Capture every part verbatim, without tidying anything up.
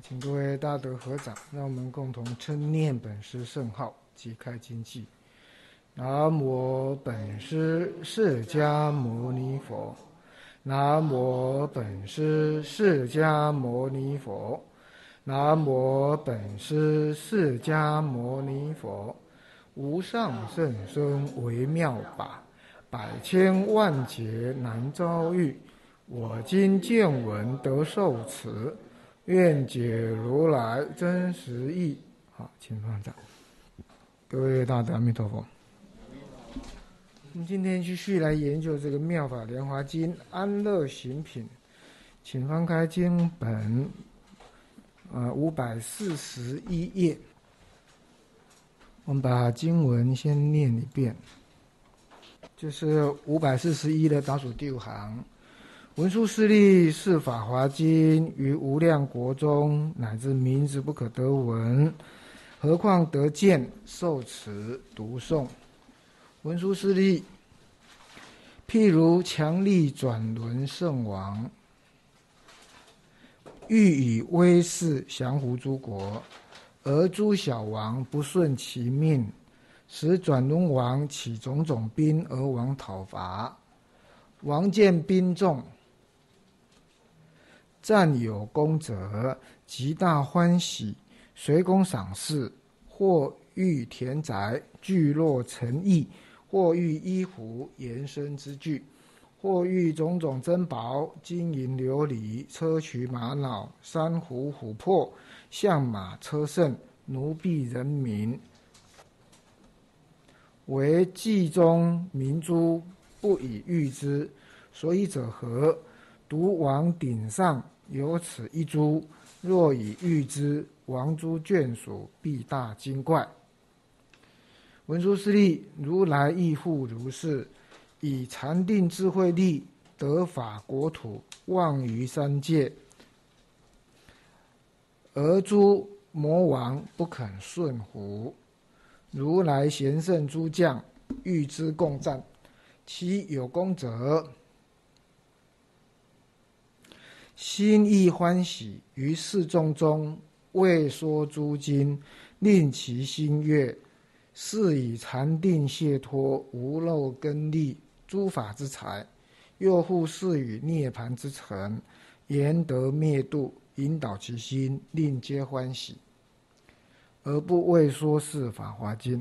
请各位大德合掌，让我们共同称念本师圣号，即开经偈。南无本师释迦牟尼佛，南无本师释迦牟尼佛，南无本师释迦牟尼佛。无上甚深微妙法，百千万劫难遭遇。我今见闻得受持，愿解如来真实义。好，请放掌。各位大德，阿弥陀佛。我们今天继续来研究这个《妙法莲华经》安乐行品，请翻开经本，呃，五百四十一页。我们把经文先念一遍，就是五百四十一的倒数第五行。文殊师利是法华经，于无量国中，乃至名字不可得闻，何况得见、受持、读诵。文殊师利，譬如强力转轮圣王，欲以威势降服诸国，而诸小王不顺其命，使转轮王起种种兵而往讨伐。王见兵众，战有功者，极大欢喜，随功赏赐，或欲田宅、聚落城邑，或欲衣服、延伸之具，或欲种种珍宝、金银琉璃、砗磲玛瑙、珊瑚琥珀、象马车乘、奴婢人民，为计中明珠，不以喻之。所以者何？独王顶上有此一珠，若以喻之，王诸眷属必大惊怪。文殊师利，如来亦复如是，以禅定智慧力得法国土，望于三界，而诸魔王不肯顺服。如来贤圣诸将欲之共战，其有功者心意欢喜，于示众中为说诸经，令其心悦。是以禅定解脱，无漏根利，诸法之财，又复是与涅槃之城，言得灭度，引导其心，令皆欢喜，而不为说是法华经。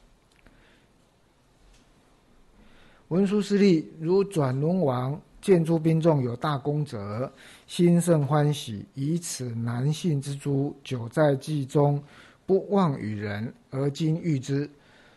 文殊师利，如转轮王见诸兵众有大功者，心甚欢喜，以此难信之珠，久在记中，不忘与人，而今喻之。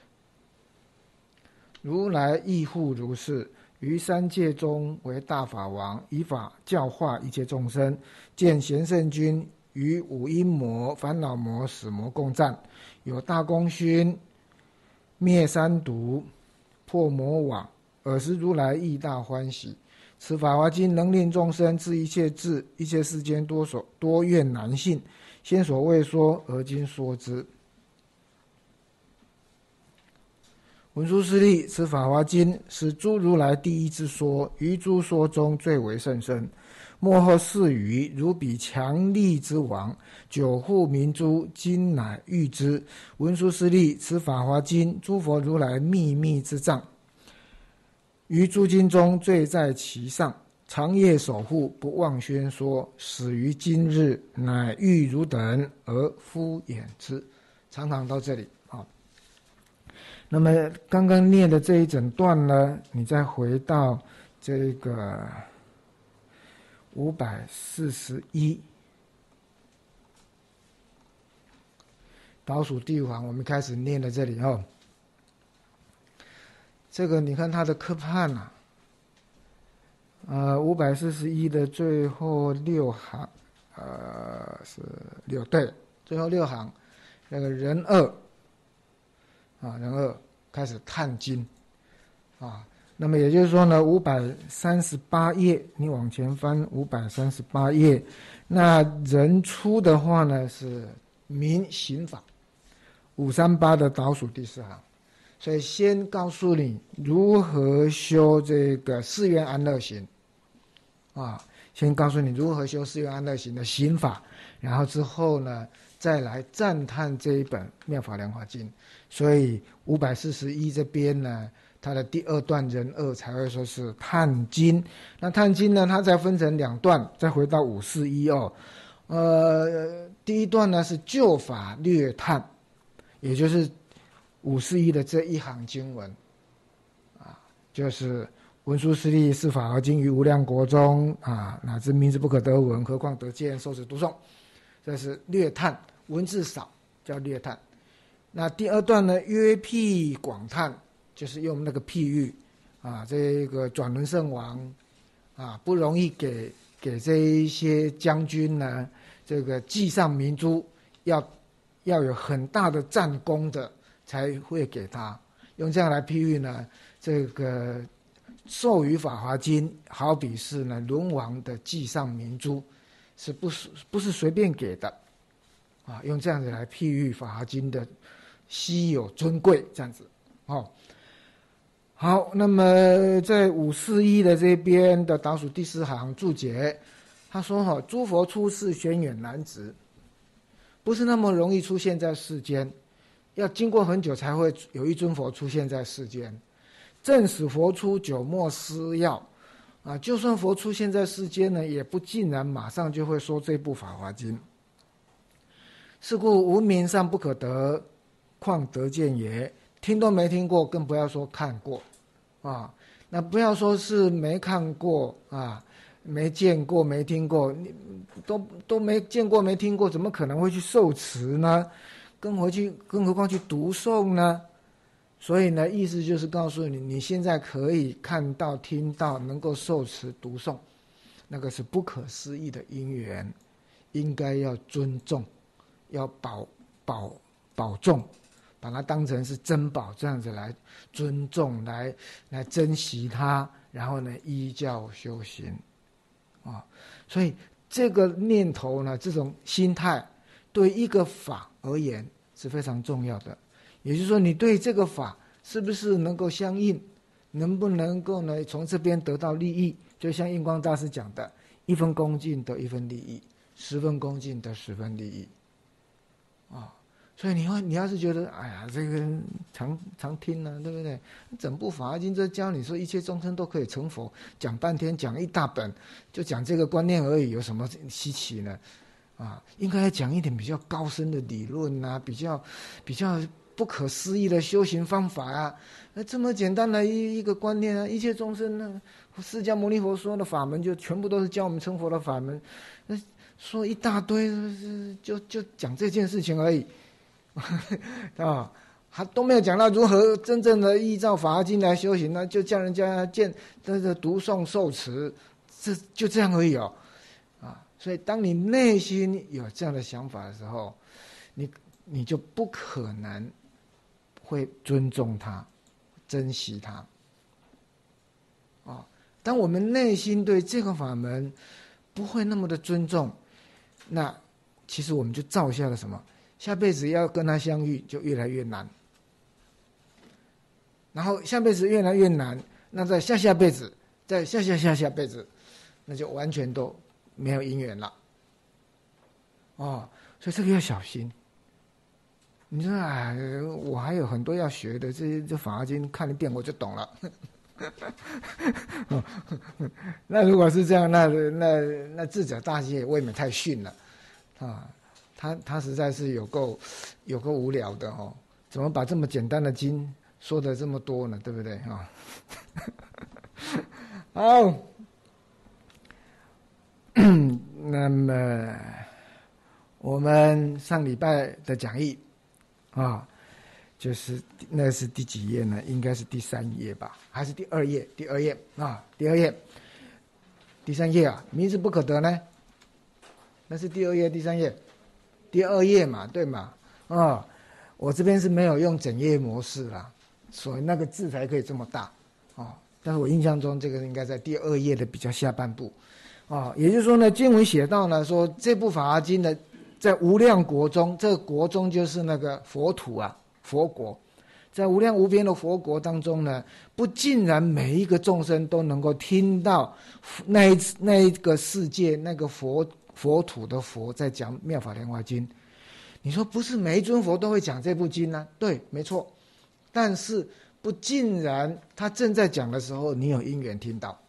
如来亦复如是，于三界中为大法王，以法教化一切众生。见贤圣君与五阴魔、烦恼魔、死魔共战，有大功勋，灭三毒，破魔网。尔时如来亦大欢喜。此法华经能令众生知一切智，一切世间多所多怨难信，先所未说，而今说之。文殊师利，此法华经是诸如来第一之说，于诸说中最为甚深。末后是语，如彼强力之王，久护明珠，今乃喻之。文殊师利，此法华经，诸佛如来秘密之藏，于诸经中最在其上，长夜守护，不忘宣说，始于今日，乃喻汝等而敷衍之。常常到这里啊。那么刚刚念的这一整段呢，你再回到这个五百四十一倒数第五行，我们开始念到这里哦。这个你看它的科判啊，呃，五百四十一的最后六行，呃，是六对，最后六行，那个人二啊，人二开始探经啊。那么也就是说呢，五百三十八页，你往前翻五百三十八页，那人初的话呢是明行法，五三八的倒数第四行。所以先告诉你如何修这个四愿安乐行啊， 先告诉你如何修四愿安乐行的行法，然后之后呢，再来赞叹这一本《妙法莲华经》。所以五百四十一这边呢，它的第二段人二才会说是叹经。那叹经呢，它再分成两段，再回到五四一哦。呃，第一段呢是旧法略叹，也就是五四一的这一行经文啊，就是文殊师利是法华经于无量国中啊，乃至名字不可得闻，何况得见，受持读诵，这是略叹，文字少叫略叹。那第二段呢，约譬广叹，就是用那个譬喻啊，这个转轮圣王啊，不容易给给这一些将军呢，这个记上明珠，要要有很大的战功的才会给他，用这样来譬喻呢，这个授予法华经，好比是呢轮王的记上明珠，是不是不是随便给的啊？用这样子来譬喻法华经的稀有尊贵，这样子哦。好，那么在五四一的这边的倒数第四行注解，他说哈、哦，诸佛出世玄远难值，不是那么容易出现在世间，要经过很久才会有一尊佛出现在世间。正使佛出，久莫思要啊，就算佛出现在世间呢，也不尽然马上就会说这部《法华经》。是故无名尚不可得，况得见也？听都没听过，更不要说看过啊。那不要说是没看过啊，没见过，没听过，你都都没见过，没听过，怎么可能会去受持呢？更回去，更何况去读诵呢？所以呢，意思就是告诉你，你现在可以看到、听到，能够受持读诵，那个是不可思议的因缘，应该要尊重，要保保保重，把它当成是珍宝，这样子来尊重，来来珍惜它，然后呢，依教修行啊。所以这个念头呢，这种心态，对一个法而言是非常重要的。也就是说，你对这个法是不是能够相应，能不能够呢从这边得到利益？就像印光大师讲的，一分恭敬得一分利益，十分恭敬得十分利益啊。所以你要你要是觉得哎呀，这个常常听呢、啊，对不对？整部《法华经》这教你说一切众生都可以成佛，讲半天，讲一大本，就讲这个观念而已，有什么稀奇呢？啊，应该要讲一点比较高深的理论啊，比较比较不可思议的修行方法啊。那这么简单的一一个观念啊，一切众生呢，释迦牟尼佛说的法门就全部都是教我们成佛的法门，那说一大堆，就就讲这件事情而已。啊，还都没有讲到如何真正的依照《法华经》来修行呢，就叫人家见这个读诵受持，这就这样而已哦。啊，所以当你内心有这样的想法的时候，你你就不可能会尊重他、珍惜他。啊，当我们内心对这个法门不会那么的尊重，那其实我们就造下了什么？下辈子要跟他相遇就越来越难，然后下辈子越来越难，那在下下辈子，在下下下下辈子，那就完全都没有因缘了。哦，所以这个要小心。你说哎，我还有很多要学的，这这《法华经》看一遍我就懂了。哦，那如果是这样，那那那智者大师也未免太逊了啊。他他实在是有够有够无聊的哦，怎么把这么简单的经说的这么多呢？对不对啊？好，那么我们上礼拜的讲义啊，就是那是第几页呢？应该是第三页吧，还是第二页？第二页啊，第二页，第三页啊，名字不可得呢？那是第二页，第三页。第二页嘛，对嘛？啊、哦，我这边是没有用整页模式啦，所以那个字才可以这么大哦。但是我印象中这个应该在第二页的比较下半部，哦，也就是说呢，经文写到呢，说这部《法华经》呢，在无量国中，这个国中就是那个佛土啊，佛国， 在无量无边的佛国当中呢，不尽然每一个众生都能够听到那一那一个世界那个佛佛土的佛在讲《妙法莲华经》。你说不是每一尊佛都会讲这部经呢？对，没错。但是不尽然他正在讲的时候，你有因缘听到。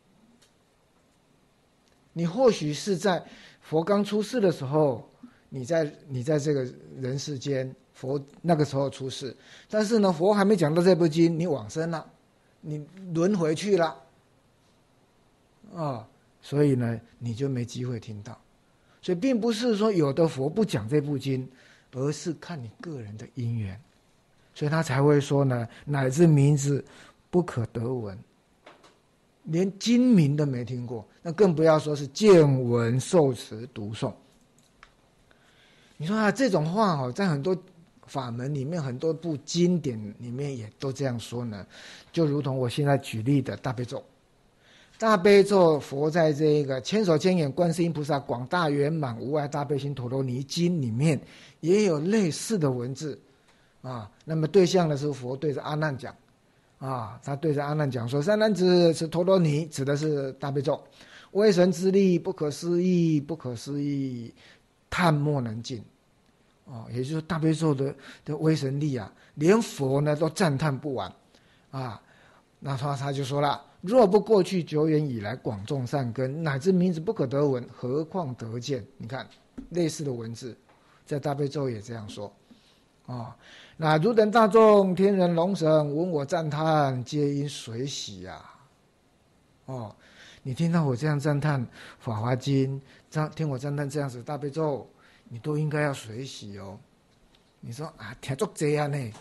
你或许是在佛刚出世的时候，你在你在这个人世间，佛那个时候出世，但是呢，佛还没讲到这部经，你往生了，你轮回去了，啊、哦，所以呢，你就没机会听到。所以并不是说有的佛不讲这部经，而是看你个人的因缘，所以他才会说呢，乃至名字不可得闻。连经名都没听过，那更不要说是见闻受持读诵。你说啊，这种话哦，在很多法门里面，很多部经典里面也都这样说呢。就如同我现在举例的大悲咒，大悲咒佛在这个千手千眼观世音菩萨广大圆满无碍大悲心陀罗尼经里面也有类似的文字啊。那么对象呢是佛对着阿难讲。啊，他对着阿难讲说：“善男子，此陀罗尼指的是大悲咒，威神之力不可思议，不可思议，叹莫能尽。”哦，也就是大悲咒的的威神力啊，连佛呢都赞叹不完啊。那他他就说了：“若不过去久远以来广种善根，乃至名字不可得闻，何况得见？”你看类似的文字，在大悲咒也这样说。哦，那汝等大众、天人龙神闻我赞叹，皆因随喜呀、啊。哦，你听到我这样赞叹《法华经》，听我赞叹这样子大悲咒，你都应该要随喜哦。你说啊，听足这样呢，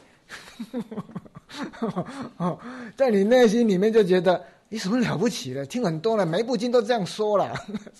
哦，在你内心里面就觉得你什么了不起了？听很多了，每一部经都这样说了。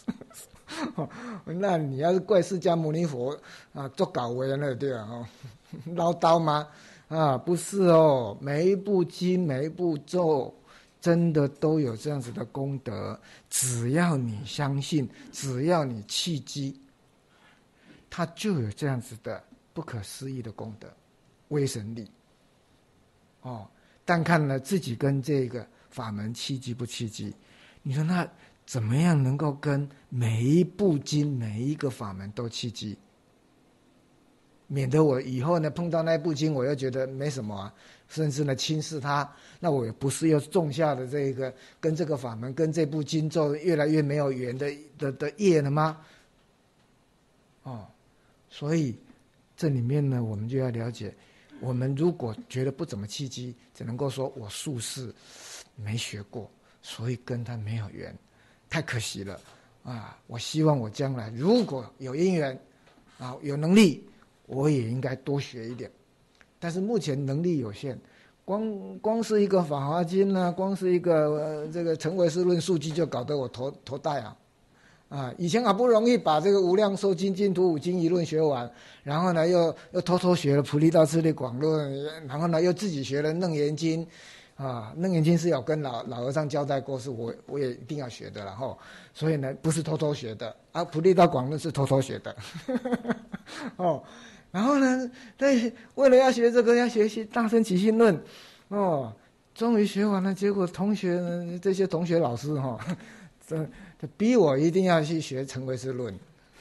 那你要是怪释迦牟尼佛啊，做搞为那对啊，哦。唠叨吗？啊，不是哦，每一部经每一部咒真的都有这样子的功德，只要你相信，只要你契机，它就有这样子的不可思议的功德威神力。哦，但看呢自己跟这个法门契机不契机。你说那怎么样能够跟每一部经每一个法门都契机？免得我以后呢碰到那部经，我又觉得没什么啊，甚至呢轻视它，那我也不是又种下的这个跟这个法门、跟这部经咒越来越没有缘的的的业了吗？哦，所以这里面呢，我们就要了解，我们如果觉得不怎么契机，只能够说我术士没学过，所以跟他没有缘，太可惜了啊！我希望我将来如果有因缘啊，有能力。我也应该多学一点，但是目前能力有限，光光是一个《法华经》呢，光是一个、呃、这个《成唯识论述记》就搞得我头头大啊！啊，以前好不容易把这个《无量寿经》《净土五经一论》学完，然后呢又又偷偷学了《菩提道次第广论》，然后呢又自己学了《楞严经》，啊，《楞严经》是有跟老老和尚交代过，是我我也一定要学的，然后所以呢不是偷偷学的啊，《菩提道广论》是偷偷学的，哦。然后呢，对，为了要学这个，要学习《大乘起信论》，哦，终于学完了。结果同学这些同学老师哈、哦，这这逼我一定要去学《成唯识论》，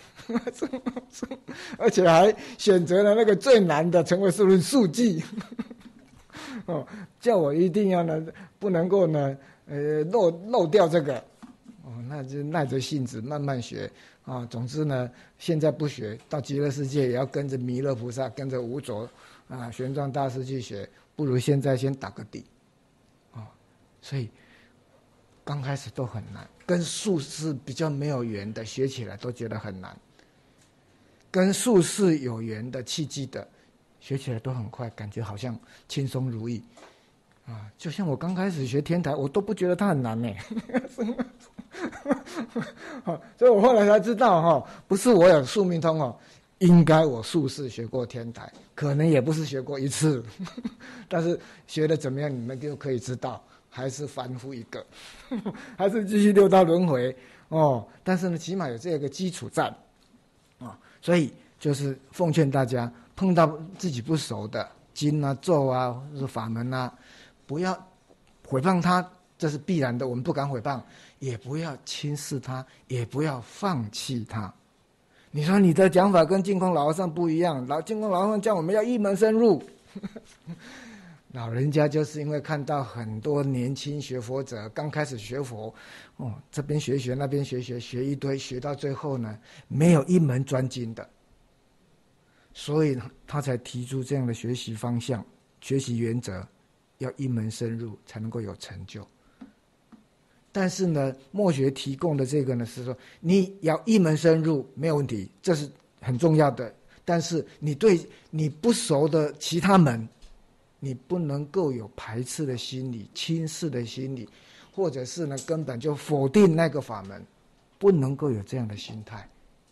而且还选择了那个最难的《成唯识论述记》，哦，叫我一定要呢，不能够呢，呃，漏漏掉这个，哦，那就耐着性子慢慢学。啊，总之呢，现在不学，到极乐世界也要跟着弥勒菩萨、跟着无着啊、玄奘大师去学，不如现在先打个底，啊，所以刚开始都很难，跟术士比较没有缘的学起来都觉得很难，跟术士有缘的契机的学起来都很快，感觉好像轻松如意，啊，就像我刚开始学天台，我都不觉得它很难呢。所以我后来才知道哈，不是我有宿命通哦，应该我术士学过天台，可能也不是学过一次，但是学的怎么样，你们就可以知道，还是凡夫一个，还是继续六道轮回哦。但是呢，起码有这个基础在啊，所以就是奉劝大家，碰到自己不熟的， 经啊、咒啊、或者法门啊，不要毁谤他，这是必然的，我们不敢毁谤，也不要轻视他，也不要放弃他。你说你的讲法跟净空老和尚不一样，老净空老和尚叫我们要一门深入。老人家就是因为看到很多年轻学佛者刚开始学佛，哦，这边学学那边学学学一堆，学到最后呢，没有一门专精的，所以他才提出这样的学习方向、学习原则，要一门深入才能够有成就。但是呢，墨学提供的这个呢是说，你要一门深入没有问题，这是很重要的。但是你对你不熟的其他门，你不能够有排斥的心理、轻视的心理，或者是呢根本就否定那个法门，不能够有这样的心态。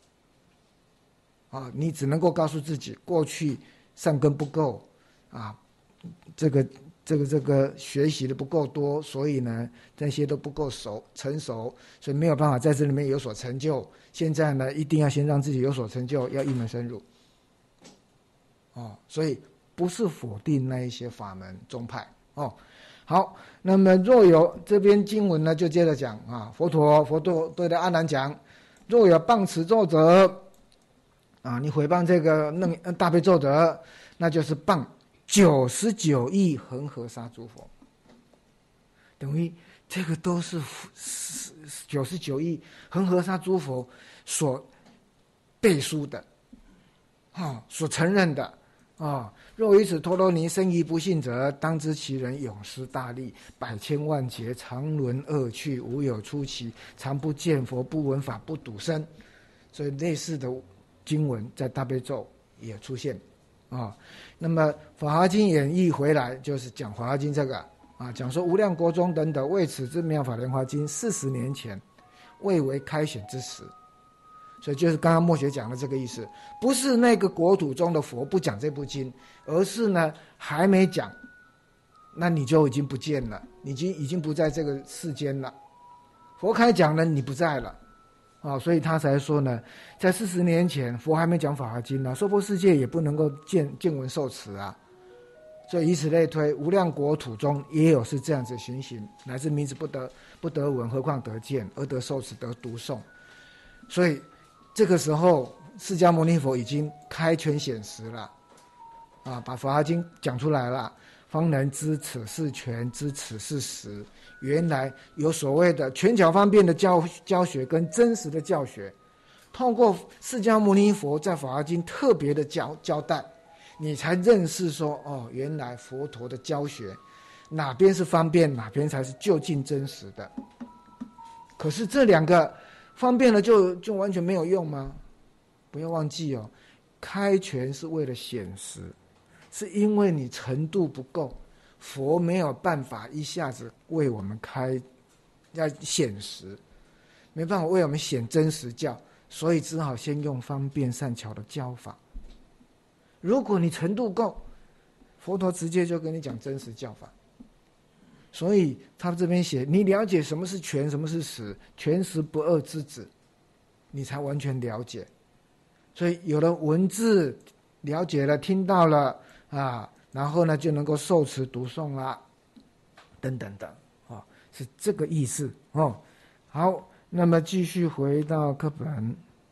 啊，你只能够告诉自己，过去善根不够，啊，这个这个这个学习的不够多，所以呢这些都不够熟成熟，所以没有办法在这里面有所成就。现在呢，一定要先让自己有所成就，要一门深入。哦，所以不是否定那一些法门宗派哦。好，那么若有这边经文呢，就接着讲啊，佛陀佛陀对着阿难讲，若有谤此咒者，啊，你毁谤这个楞大悲咒者，那就是谤九十九亿恒河沙诸佛，等于这个都是九十九亿恒河沙诸佛所背书的，啊，所承认的。啊！若于此陀罗尼生疑不信者，当知其人永失大利，百千万劫常轮恶趣，无有出期，常不见佛，不闻法，不睹生。所以类似的经文在大悲咒也出现啊。那么《法华经》演绎回来，就是讲《法华经》这个啊，讲说无量国中等等，为此之妙法莲华经，四十年前未为开显之时。所以就是刚刚墨学讲的这个意思，不是那个国土中的佛不讲这部经，而是呢还没讲，那你就已经不见了，你已经已经不在这个世间了。佛开讲了，你不在了，啊，所以他才说呢，在四十年前，佛还没讲法华经呢，娑婆世界也不能够见见闻受持啊。所以以此类推，无量国土中也有是这样子情形，乃至名字不得不得闻，何况得见，而得受持，得读诵。所以这个时候，释迦牟尼佛已经开权显实了，啊，把《法华经》讲出来了，方能知此是权，知此是实。原来有所谓的权巧方便的教教学跟真实的教学，通过释迦牟尼佛在《法华经》特别的交交代，你才认识说，哦，原来佛陀的教学哪边是方便，哪边才是究竟真实的。可是这两个方便了就就完全没有用吗？不要忘记哦，开权是为了显实，是因为你程度不够，佛没有办法一下子为我们开，要显实，没办法为我们显真实教，所以只好先用方便善巧的教法。如果你程度够，佛陀直接就跟你讲真实教法。所以他这边写，你了解什么是权，什么是实，权实不二之子，你才完全了解。所以有了文字了解了，听到了啊，然后呢就能够受持读诵啦，等等等，哦，是这个意思哦。好，那么继续回到课本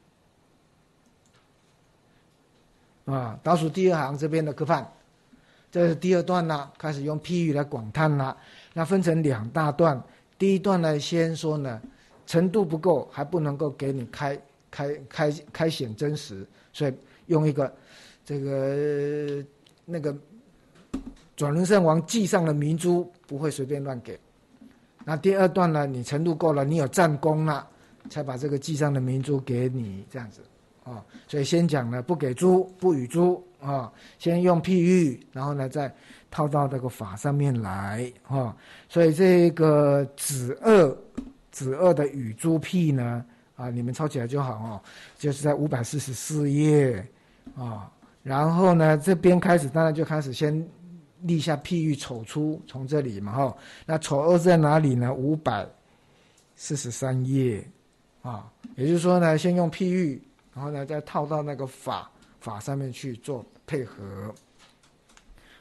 啊，倒数第二行这边的科判，这是第二段啦，开始用譬喻来广叹啦。那分成两大段，第一段呢，先说呢，程度不够，还不能够给你开开开开显真实，所以用一个这个那个转轮圣王记上的明珠，不会随便乱给。那第二段呢，你程度够了，你有战功了，才把这个记上的明珠给你，这样子啊。所以先讲呢，不给珠，不与珠啊，先用譬喻，然后呢再套到这个法上面来啊，所以这个子二子二的与诸譬呢啊，你们抄起来就好哦，就是在五百四十四页啊。然后呢，这边开始当然就开始先立下譬喻丑出，从这里嘛哈。那丑二在哪里呢？五百四十三页啊，也就是说呢，先用譬喻，然后呢再套到那个法法上面去做配合。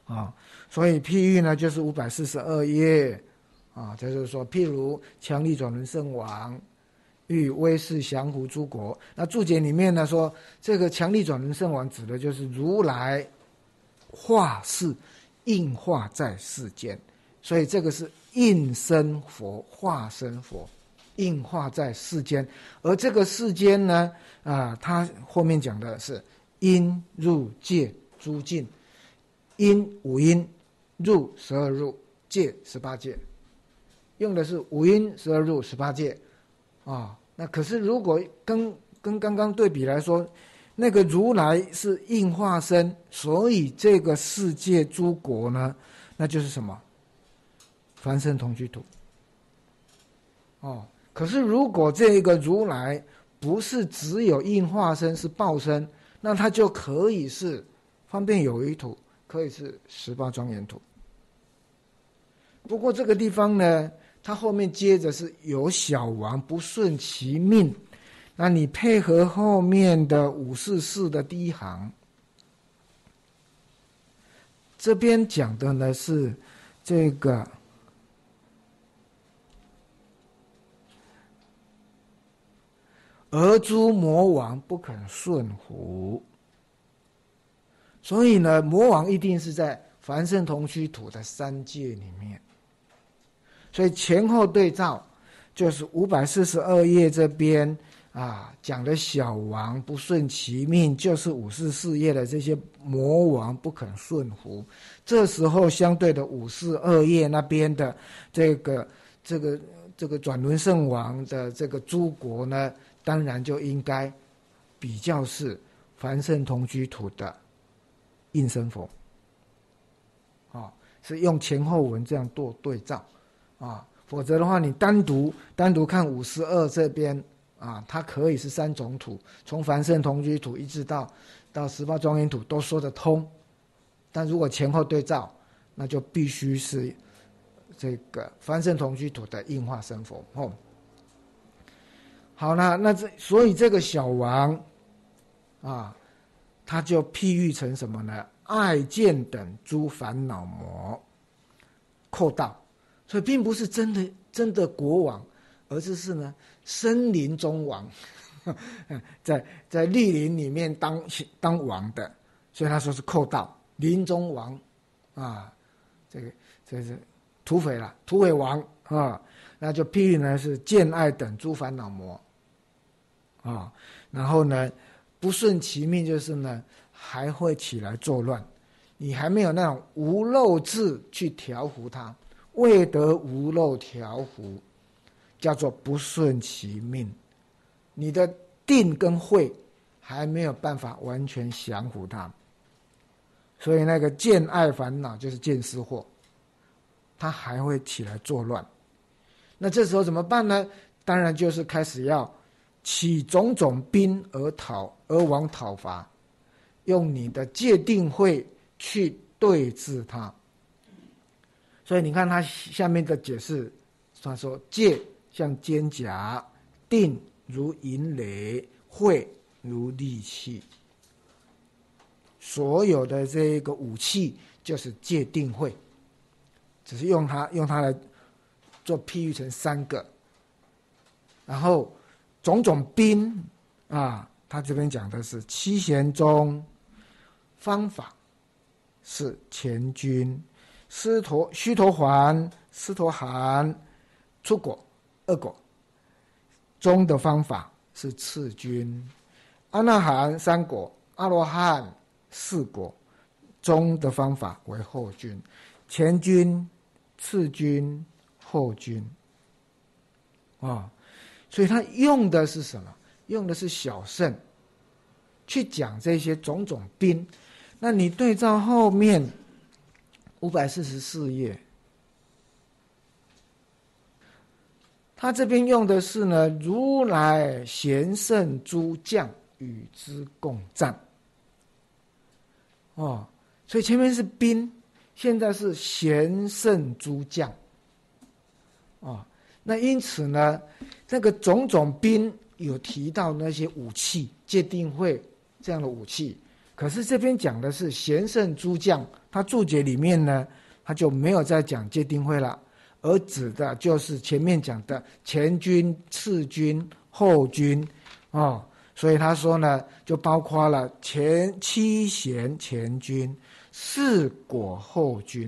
啊。所以譬喻呢，就是五百四十二页啊，就是说，譬如强力转轮圣王欲威势降服诸国。那注解里面呢说，这个强力转轮圣王指的就是如来化世应化在世间，所以这个是应身佛、化身佛，应化在世间。而这个世间呢，啊，他后面讲的是因入界诸境，因五因，入十二入，界十八界，用的是五因十二入十八界啊。那可是如果跟跟刚刚对比来说，那个如来是应化身，所以这个世界诸国呢，那就是什么？凡圣同居土。哦，可是如果这个如来不是只有应化身，是报身，那它就可以是方便有余土，可以是十八庄严土。不过这个地方呢，它后面接着是有小王不顺其命，那你配合后面的五四四的第一行，这边讲的呢是这个而诸魔王不肯顺服，所以呢，魔王一定是在凡圣同居土的三界里面。所以前后对照，就是五百四十二页这边啊讲的小王不顺其命，就是五四四页的这些魔王不肯顺服。这时候相对的五四二页那边的这个这个这个转轮圣王的这个诸国呢，当然就应该比较是凡圣同居土的应身佛，啊，是用前后文这样做对照。啊，否则的话，你单独单独看五十二这边啊，它可以是三种土，从凡圣同居土一直到到十八庄严土都说得通。但如果前后对照，那就必须是这个凡圣同居土的应化身佛。哦，好了，那这所以这个小王啊，他就譬喻成什么呢？爱见等诸烦恼魔，寇盗。所以并不是真的真的国王，而是是呢森林中王，在在绿林里面当当王的，所以他说是寇盗林中王啊，这个这是土匪了，土匪王啊，那就譬喻呢是见爱等诸烦恼魔啊，然后呢不顺其命，就是呢还会起来作乱，你还没有那种无漏智去调伏他。未得无漏调伏，叫做不顺其命。你的定跟慧还没有办法完全降服它，所以那个见爱烦恼就是见思惑，它还会起来作乱。那这时候怎么办呢？当然就是开始要起种种兵而讨，而往讨伐，用你的戒定慧去对治它。所以你看他下面的解释，他说戒像肩胛，定如银雷，慧如利器。所有的这个武器就是戒定慧，只是用它用它来做譬喻成三个。然后种种兵啊，他这边讲的是七贤中方法是前军。狮陀须陀洹、狮陀含出果二果，中的方法是次军；阿那含三果，阿罗汉四果，中的方法为后军。前军、次军、后军啊，所以他用的是什么？用的是小乘去讲这些种种兵。那你对照后面五百四十四页，他这边用的是呢，如来贤圣诸将与之共战。哦，所以前面是兵，现在是贤圣诸将。哦，那因此呢，这个种种兵有提到那些武器，戒定慧这样的武器， 可是这边讲的是贤圣诸将，他注解里面呢，他就没有再讲戒定慧了，而指的就是前面讲的前军、次军、后军哦。所以他说呢，就包括了前七贤前军、四果后军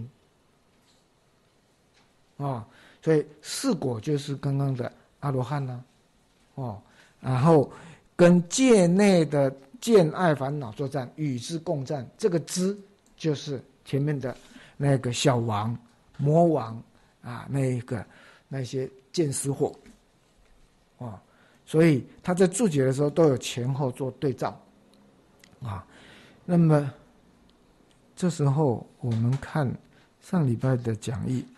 哦。所以四果就是刚刚的阿罗汉呢、啊、哦，然后跟界内的见爱烦恼作战，与之共战，这个之就是前面的那个小王、魔王啊，那个那些见思惑哦。所以他在注解的时候都有前后做对照啊。那么这时候我们看上礼拜的讲义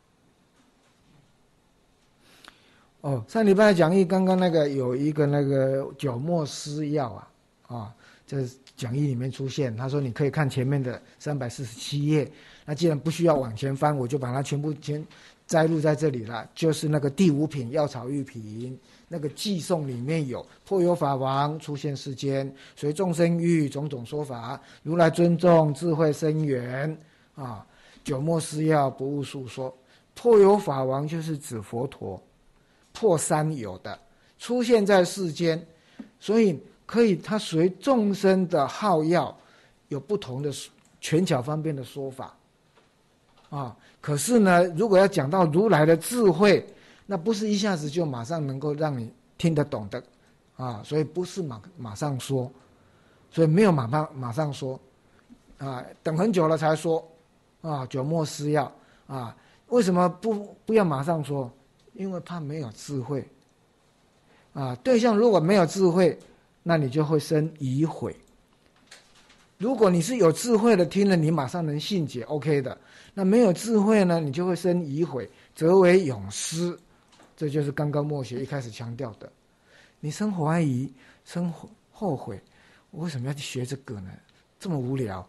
哦，上礼拜的讲义刚刚那个有一个那个九末思要啊啊，这讲义里面出现，他说你可以看前面的三百四十七页，那既然不需要往前翻，我就把它全部先摘录在这里了，就是那个第五品药草玉品。那个寄颂里面有破有法王出现世间，随众生欲种种说法，如来尊重智慧深远啊，九末思要不误述说。破有法王就是指佛陀，破三有的出现在世间，所以可以他随众生的好要有不同的权巧方便的说法啊。可是呢，如果要讲到如来的智慧，那不是一下子就马上能够让你听得懂的啊，所以不是马马上说，所以没有马上马上说啊，等很久了才说啊，九末思要啊，为什么不不要马上说？因为怕没有智慧啊，对象如果没有智慧，那你就会生疑悔。如果你是有智慧的，听了你马上能信解 OK 的，那没有智慧呢，你就会生疑悔，则为永失。这就是刚刚默学一开始强调的，你生怀疑、生后悔，我为什么要去学这个呢？这么无聊，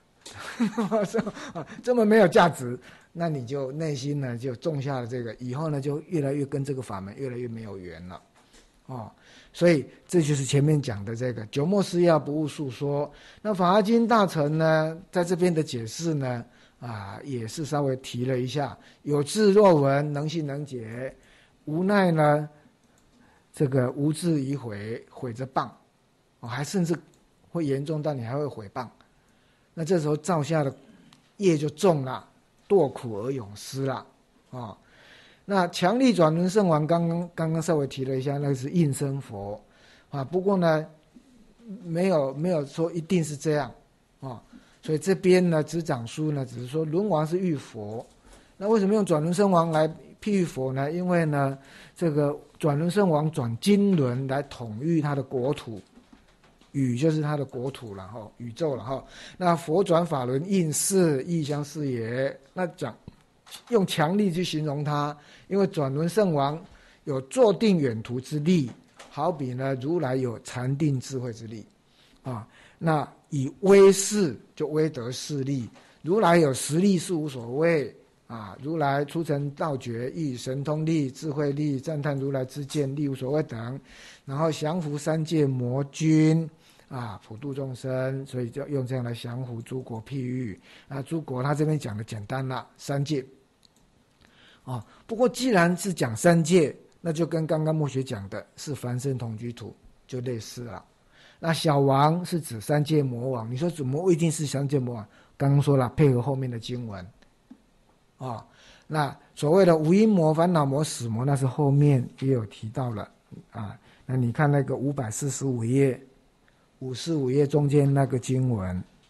这么没有价值，那你就内心呢就种下了这个，以后呢就越来越跟这个法门越来越没有缘了，哦，所以这就是前面讲的这个九末思要不误述说。那法华经大乘呢，在这边的解释呢，啊，也是稍微提了一下，有智若闻，能信能解。无奈呢，这个无智以毁，毁着谤，哦，还甚至会严重到你还会毁谤，那这时候造下的业就重了，堕苦而永失了，哦。那强力转轮圣王刚刚刚刚稍微提了一下，那个是应声佛啊，不过呢，没有没有说一定是这样啊，所以这边呢，执掌书呢，只是说轮王是喻佛，那为什么用转轮圣王来譬喻佛呢？因为呢，这个转轮圣王转经轮来统御他的国土，宇就是他的国土了哈，宇宙了哈。那佛转法轮应是亦相是也。那讲用强力去形容他，因为转轮圣王有坐定远图之力，好比呢如来有禅定智慧之力啊。那以威势就威德势力，如来有实力是无所谓。啊，如来出尘道觉亦神通力、智慧力，赞叹如来之见力无所谓等，然后降伏三界魔君啊，普度众生，所以就用这样来降伏诸国譬喻啊。诸国他这边讲的简单了，三界啊。不过既然是讲三界，那就跟刚刚默学讲的是凡身同居土就类似了。那小王是指三界魔王，你说怎么一定是三界魔王？刚刚说了，配合后面的经文。哦，那所谓的无因魔、烦恼魔、死魔，那是后面也有提到了啊。那你看那个五百四十五页，五四五页中间那个经文，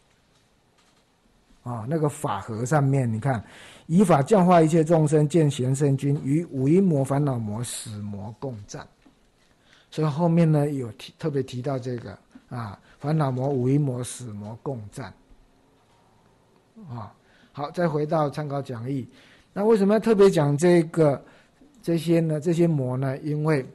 啊、哦，那个法和上面，你看，以法教化一切众生，见贤圣君，与五因魔、烦恼魔、死魔共战。所以后面呢有提特别提到这个啊，烦恼魔、五因魔、死魔共战，啊、哦。好，再回到参考讲义，那为什么要特别讲这个这些呢？这些魔呢？因为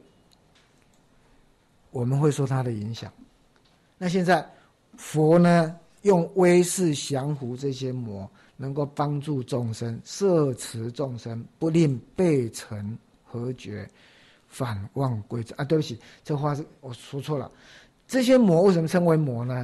我们会受它的影响。那现在佛呢，用威势降服这些魔，能够帮助众生，摄持众生，不令背尘合觉，反妄归正啊！对不起，这话是我说错了。这些魔为什么称为魔呢？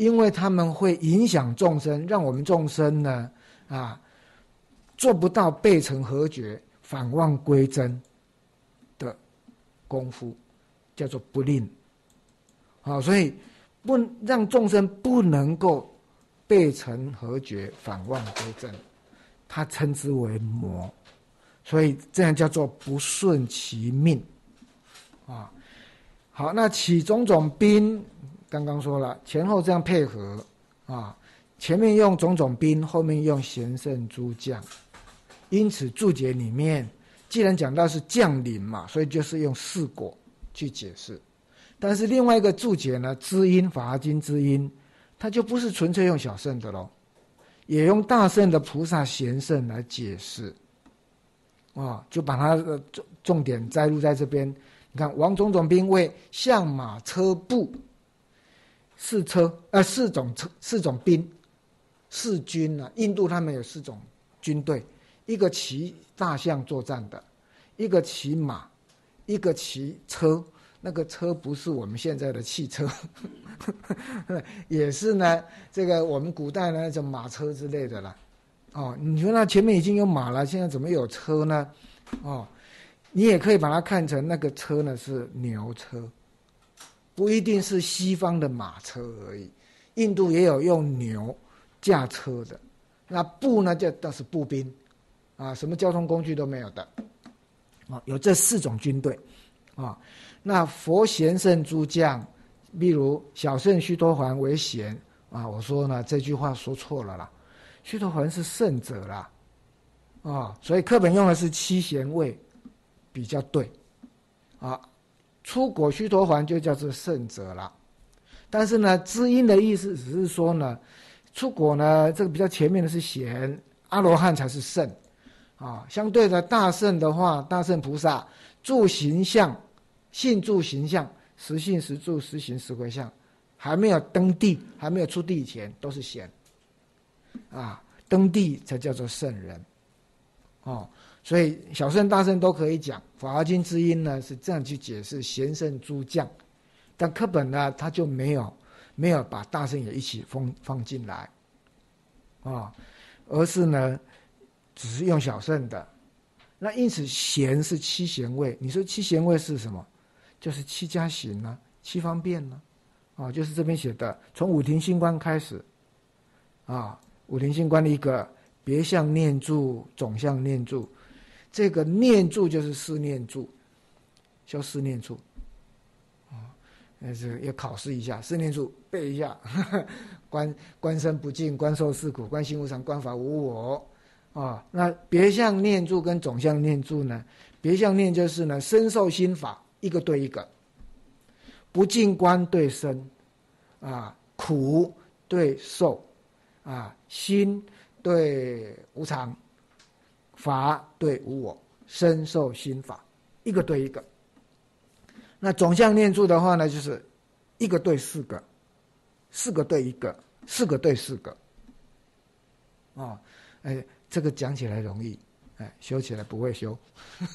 因为他们会影响众生，让我们众生呢啊做不到背成合觉、反妄归真的功夫，叫做不令。好，所以不让众生不能够背成合觉、反妄归真，他称之为魔。所以这样叫做不顺其命啊。好，那起种种宾，刚刚说了前后这样配合啊，前面用种种宾，后面用贤圣诸将，因此注解里面既然讲到是降临嘛，所以就是用四果去解释。但是另外一个注解呢，知音法华经之音，它就不是纯粹用小圣的咯，也用大圣的菩萨贤圣来解释啊，就把它的重重点摘录在这边。你看，王种种兵为象马车步四车，呃，四种车，四种兵，四军啊。印度他们有四种军队，一个骑大象作战的，一个骑马，一个骑车。那个车不是我们现在的汽车，也是呢，这个我们古代的那种马车之类的啦。哦，你说那前面已经有马了，现在怎么有车呢？哦，你也可以把它看成那个车呢是牛车，不一定是西方的马车而已。印度也有用牛驾车的，那步呢就倒是步兵啊，什么交通工具都没有的啊，有这四种军队啊。那佛贤圣诸将，例如小圣须陀洹为贤啊，我说呢这句话说错了啦，须陀洹是圣者啦，啊，所以课本用的是七贤位比较对啊。出果须陀洹就叫做圣者啦，但是呢，知音的意思只是说呢，出果呢这个比较前面的是贤，阿罗汉才是圣啊。相对的大圣的话，大圣菩萨住形象。信住形象，实信实住实行实回向，还没有登地，还没有出地以前都是贤啊，登地才叫做圣人哦。所以小圣大圣都可以讲，法华经之音呢是这样去解释贤圣诸将，但课本呢他就没有没有把大圣也一起放放进来啊、哦，而是呢只是用小圣的。那因此贤是七贤位，你说七贤位是什么？就是七加行啊，七方便呢、啊，啊，就是这边写的，从五停心观开始，啊，五停心观的一个别相念住、总相念住，这个念住就是四念住，修四念住，啊，那是要考试一下，四念住背一下，呵呵观观身不净，观受是苦，观心无常，观法无我，啊，那别相念住跟总相念住呢？别相念就是呢，身受心法。一个对一个，不净观对身，啊，苦对受，啊，心对无常，法对无我，身受心法，一个对一个。那总相念住的话呢，就是一个对四个，四个对一个，四个对四个。哦，哎，这个讲起来容易。哎，修起来不会修，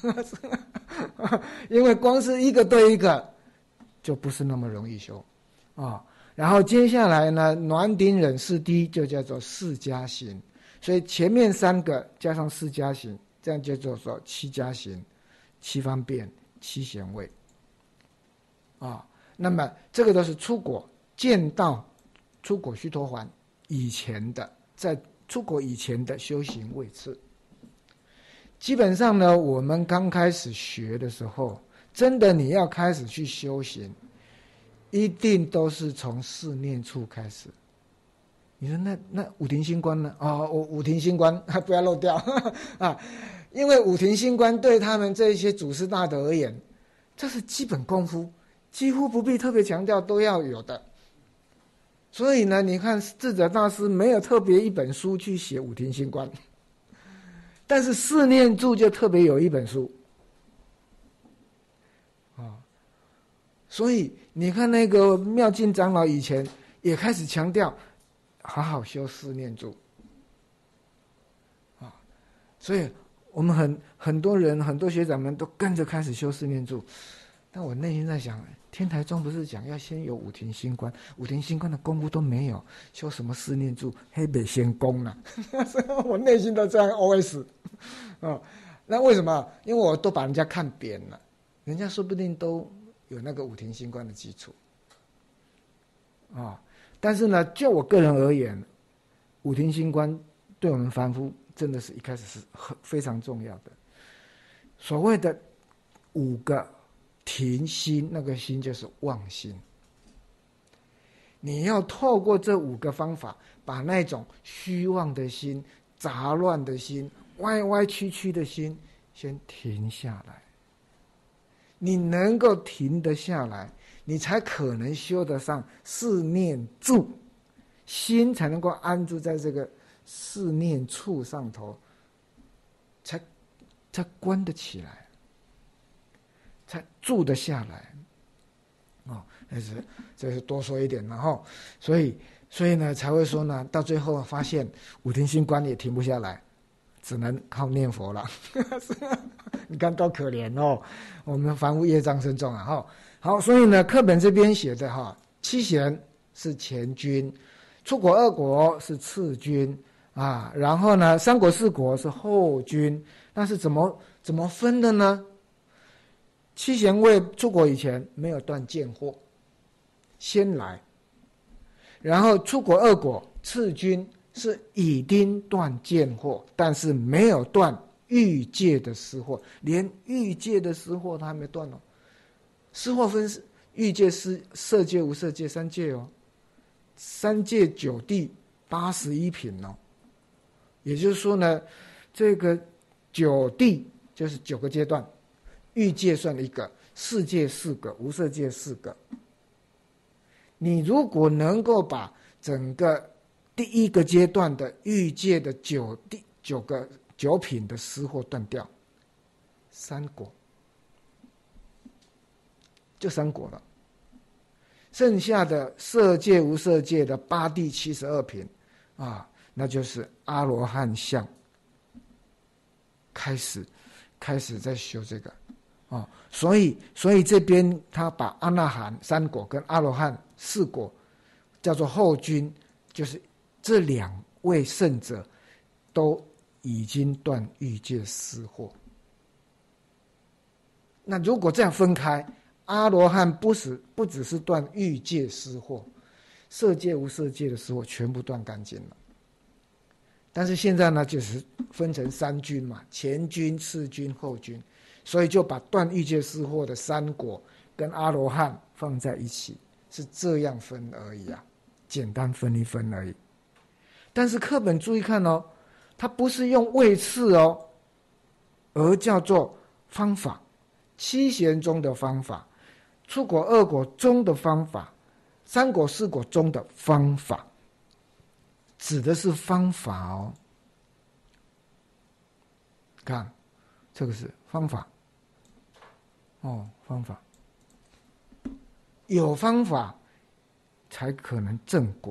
因为光是一个对一个就不是那么容易修啊、哦。然后接下来呢，暖顶忍四谛就叫做四加行，所以前面三个加上四加行，这样就叫做七加行、七方便、七贤位啊、哦。那么这个都是出果见到出果须陀洹以前的，在出果以前的修行位次。基本上呢，我们刚开始学的时候，真的你要开始去修行，一定都是从四念处开始。你说那那五停心观呢？哦，五停心观不要漏掉啊，因为五停心观对他们这些祖师大德而言，这是基本功夫，几乎不必特别强调，都要有的。所以呢，你看智者大师没有特别一本书去写五停心观。但是四念住就特别有一本书啊，所以你看那个妙净长老以前也开始强调好好修四念住啊，所以我们很很多人很多学长们都跟着开始修四念住， 但我内心在想，天台宗不是讲要先有五停心观，五停心观的功夫都没有，修什么四念住，黑北先功呢？我内心都这样 O S 哦，那为什么？因为我都把人家看扁了，人家说不定都有那个五停心观的基础啊、哦。但是呢，就我个人而言，五停心观对我们凡夫真的是一开始是很非常重要的。所谓的五个停心，那个心就是妄心。你要透过这五个方法，把那种虚妄的心、杂乱的心、歪歪曲曲的心先停下来。你能够停得下来，你才可能修得上四念住，心才能够安住在这个四念处上头，才才关得起来，才住得下来。哦，这是这是多说一点，然后，所以所以呢才会说呢，到最后发现五停心观也停不下来，只能靠念佛了。你看多可怜哦，我们凡夫业障深重啊！哈，好，所以呢，课本这边写的哈，七贤是前军，出国二国是次军啊，然后呢，三国四国是后军，那是怎么怎么分的呢？七贤未出国以前没有断见惑，先来，然后出国二国次军是已经断见惑，但是没有断欲界的失惑，连欲界的失惑他还没断哦。失惑分欲界、失色界、无色界三界哦，三界九地八十一品哦。也就是说呢，这个九地就是九个阶段，欲界算一个，世界四个，无色界四个。你如果能够把整个第一个阶段的欲界的九地九个九品的失惑断掉，三果就三果了。剩下的色界无色界的八地七十二品啊，那就是阿罗汉相开始开始在修这个啊，所以所以这边他把阿那含三果跟阿罗汉四果叫做后军，就是这两位圣者都已经断欲界失惑。那如果这样分开，阿罗汉不是不只是断欲界失惑，色界无色界的失惑全部断干净了。但是现在呢，就是分成三军嘛，前军、次军、后军，所以就把断欲界失惑的三果跟阿罗汉放在一起，是这样分而已啊，简单分一分而已。但是课本注意看哦，它不是用位次哦，而叫做方法，七贤中的方法，出果二果中的方法，三果四果中的方法，指的是方法哦。看，这个是方法哦，方法有方法才可能正果，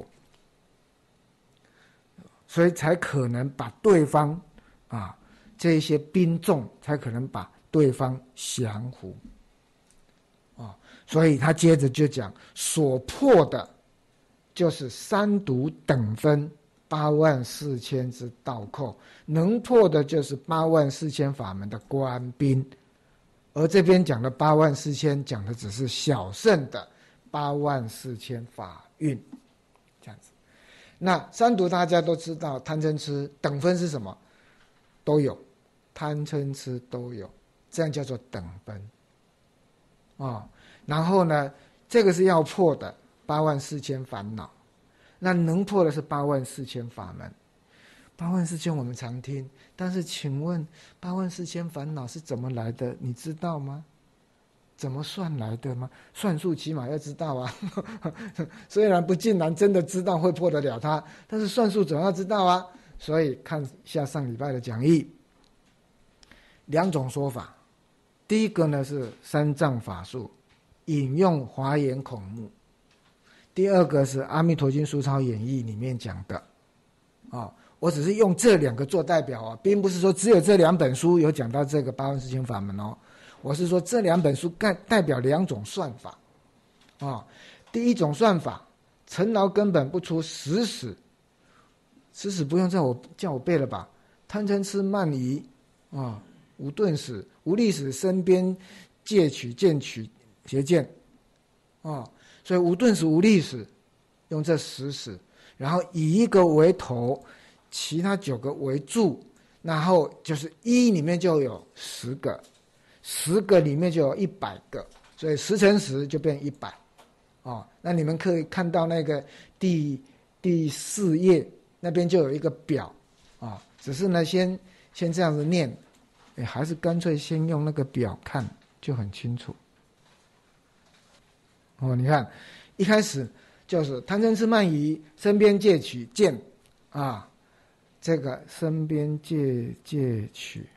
所以才可能把对方啊这一些兵众才可能把对方降服啊。所以他接着就讲，所破的就是三毒等分八万四千之倒扣，能破的就是八万四千法门的官兵。而这边讲的八万四千，讲的只是小乘的八万四千法运，这样子。那三毒大家都知道，贪嗔痴等分是什么？都有，贪嗔痴都有，这样叫做等分啊、哦。然后呢，这个是要破的八万四千烦恼，那能破的是八万四千法门。八万四千我们常听，但是请问八万四千烦恼是怎么来的？你知道吗？怎么算来的吗？算数起码要知道啊。虽然不尽然真的知道会破得了它，但是算数总要知道啊。所以看一下上礼拜的讲义，两种说法。第一个呢是三藏法术，引用华严孔目；第二个是阿弥陀经疏钞演义里面讲的。哦，我只是用这两个做代表啊，并不是说只有这两本书有讲到这个八万四千法门哦。 我是说这两本书代代表两种算法啊。第一种算法，尘劳根本不出十使，十使不用叫我叫我背了吧？贪嗔痴慢疑啊，无顿使、无历使、身边戒取、见取、邪见啊，所以无顿使、无历使用这十使，然后以一个为头，其他九个为柱，然后就是一里面就有十个，十个里面就有一百个，所以十乘十就变一百。哦，那你们可以看到那个第第四页那边就有一个表啊、哦，只是呢先先这样子念，哎，还是干脆先用那个表看就很清楚。哦，你看一开始就是贪嗔痴慢疑，身边戒取见啊，这个身边戒戒取，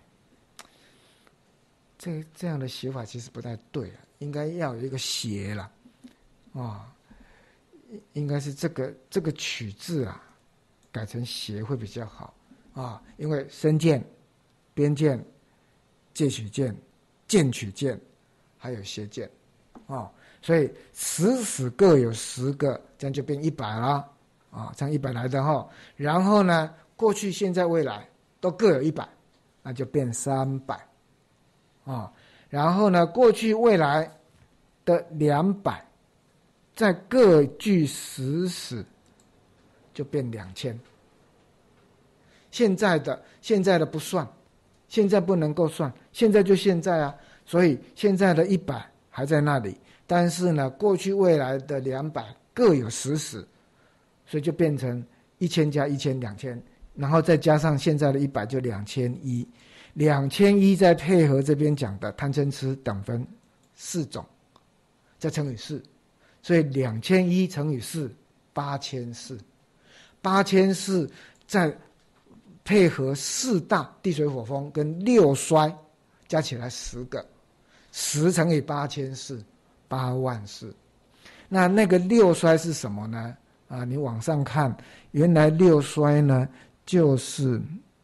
这这样的写法其实不太对，应该要有一个斜了。啊、哦，应该是这个这个取字啊，改成邪会比较好啊，因为身见、边见、戒取见、见取见，还有邪见啊，所以十使各有十个，这样就变一百了啊，这样一百来的哈。然后呢，过去、现在、未来都各有一百，那就变三百啊。然后呢，过去、未来的两百。再各具十使，就变两千。现在的现在的不算，现在不能够算，现在就现在啊，所以现在的一百还在那里，但是呢，过去未来的两百各有十使，所以就变成一千加一千两千，然后再加上现在的一百就两千一，两千一再配合这边讲的贪嗔痴等分四种，再乘以四。所以两千一乘以四，八千四，八千四再配合四大地水火风跟六衰，加起来十个，十乘以八千四，八万四。那那个六衰是什么呢？啊，你往上看，原来六衰呢就是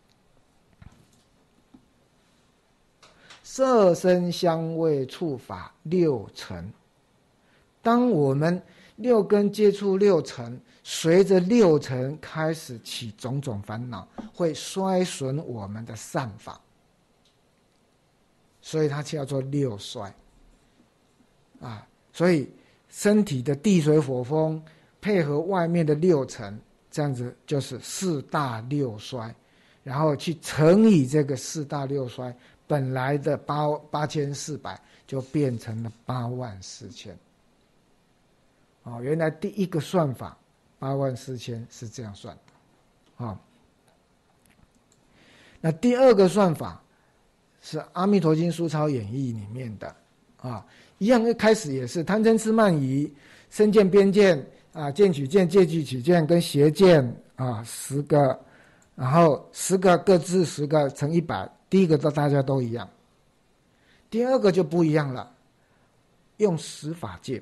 色声香味触法六尘。当我们六根接触六尘，随着六尘开始起种种烦恼，会衰损我们的善法，所以它叫做六衰啊。所以身体的地水火风配合外面的六尘，这样子就是四大六衰，然后去乘以这个四大六衰，本来的八八千四百就变成了八万四千。哦，原来第一个算法八万四千是这样算的，啊、哦，那第二个算法是《阿弥陀经疏钞演义》里面的，啊，一样一开始也是贪嗔痴慢疑、身见边见啊、见取见、戒取取见跟邪见啊十个，然后十个各自十个乘一百，第一个都大家都一样，第二个就不一样了，用十法界。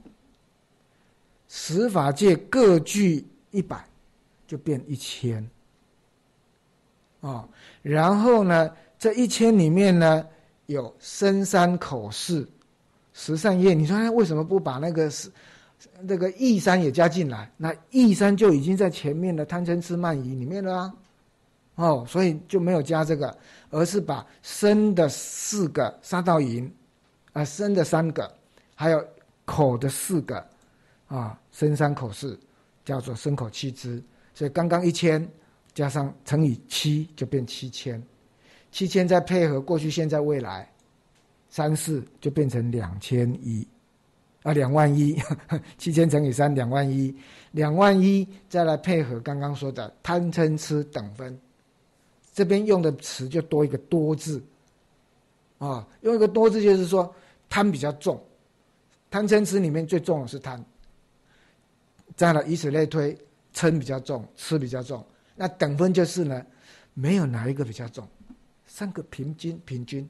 十法界各具一百，就变一千啊、哦。然后呢，这一千里面呢，有身三口四十善业。你说为什么不把那个那个意三也加进来？那意三就已经在前面的贪嗔痴慢疑里面了啊。哦，所以就没有加这个，而是把身的四个杀盗淫啊，身的三个，还有口的四个。啊，身三口四叫做身口七支，所以刚刚一千加上乘以七就变七千，七千再配合过去、现在、未来三四就变成两千一啊，两万一，七千乘以三两万一，两万一再来配合刚刚说的贪嗔痴等分，这边用的词就多一个多字啊，用一个多字就是说贪比较重，贪嗔痴里面最重的是贪。再来以此类推，嗔比较重，痴比较重，那等分就是呢，没有哪一个比较重，三个平均平均，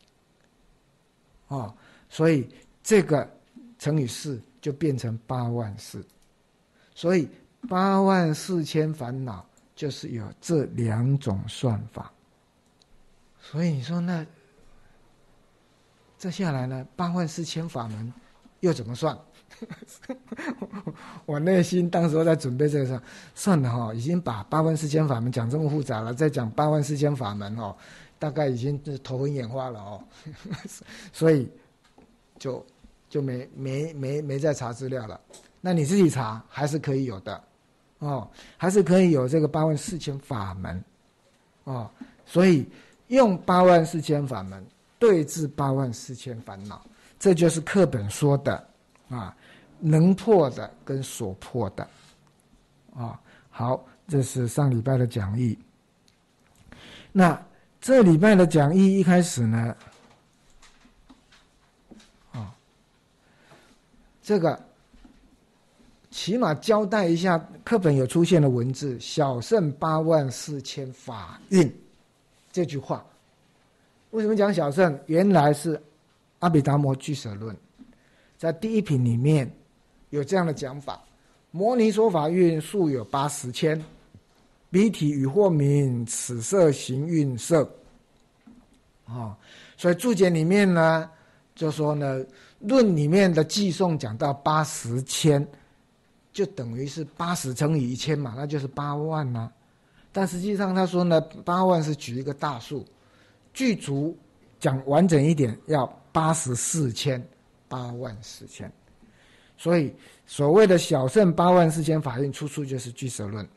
哦，所以这个乘以四就变成八万四，所以八万四千烦恼就是有这两种算法，所以你说那这下来呢，八万四千法门又怎么算？我内心当时在准备这个时候，算了哈、哦，已经把八万四千法门讲这么复杂了，再讲八万四千法门哦，大概已经头昏眼花了哦，所以就就没没没没再查资料了。那你自己查还是可以有的哦，还是可以有这个八万四千法门哦，所以用八万四千法门对治八万四千烦恼，这就是课本说的啊。能破的跟所破的啊，好，这是上礼拜的讲义。那这礼拜的讲义一开始呢，啊，这个起码交代一下，课本有出现的文字"小乘八万四千法蕴"这句话。为什么讲小乘？原来是阿毗达摩俱舍论在第一品里面有这样的讲法：摩尼说法蕴数有八十千，彼体与或名，此色行蕴色。哦，所以注解里面呢，就说呢，论里面的记诵讲到八十千，就等于是八十乘以一千嘛，那就是八万啊。但实际上他说呢，八万是举一个大数，具足讲完整一点，要八十四千，八万四千。所以所谓的小乘八万四千法蕴，出处就是俱舍论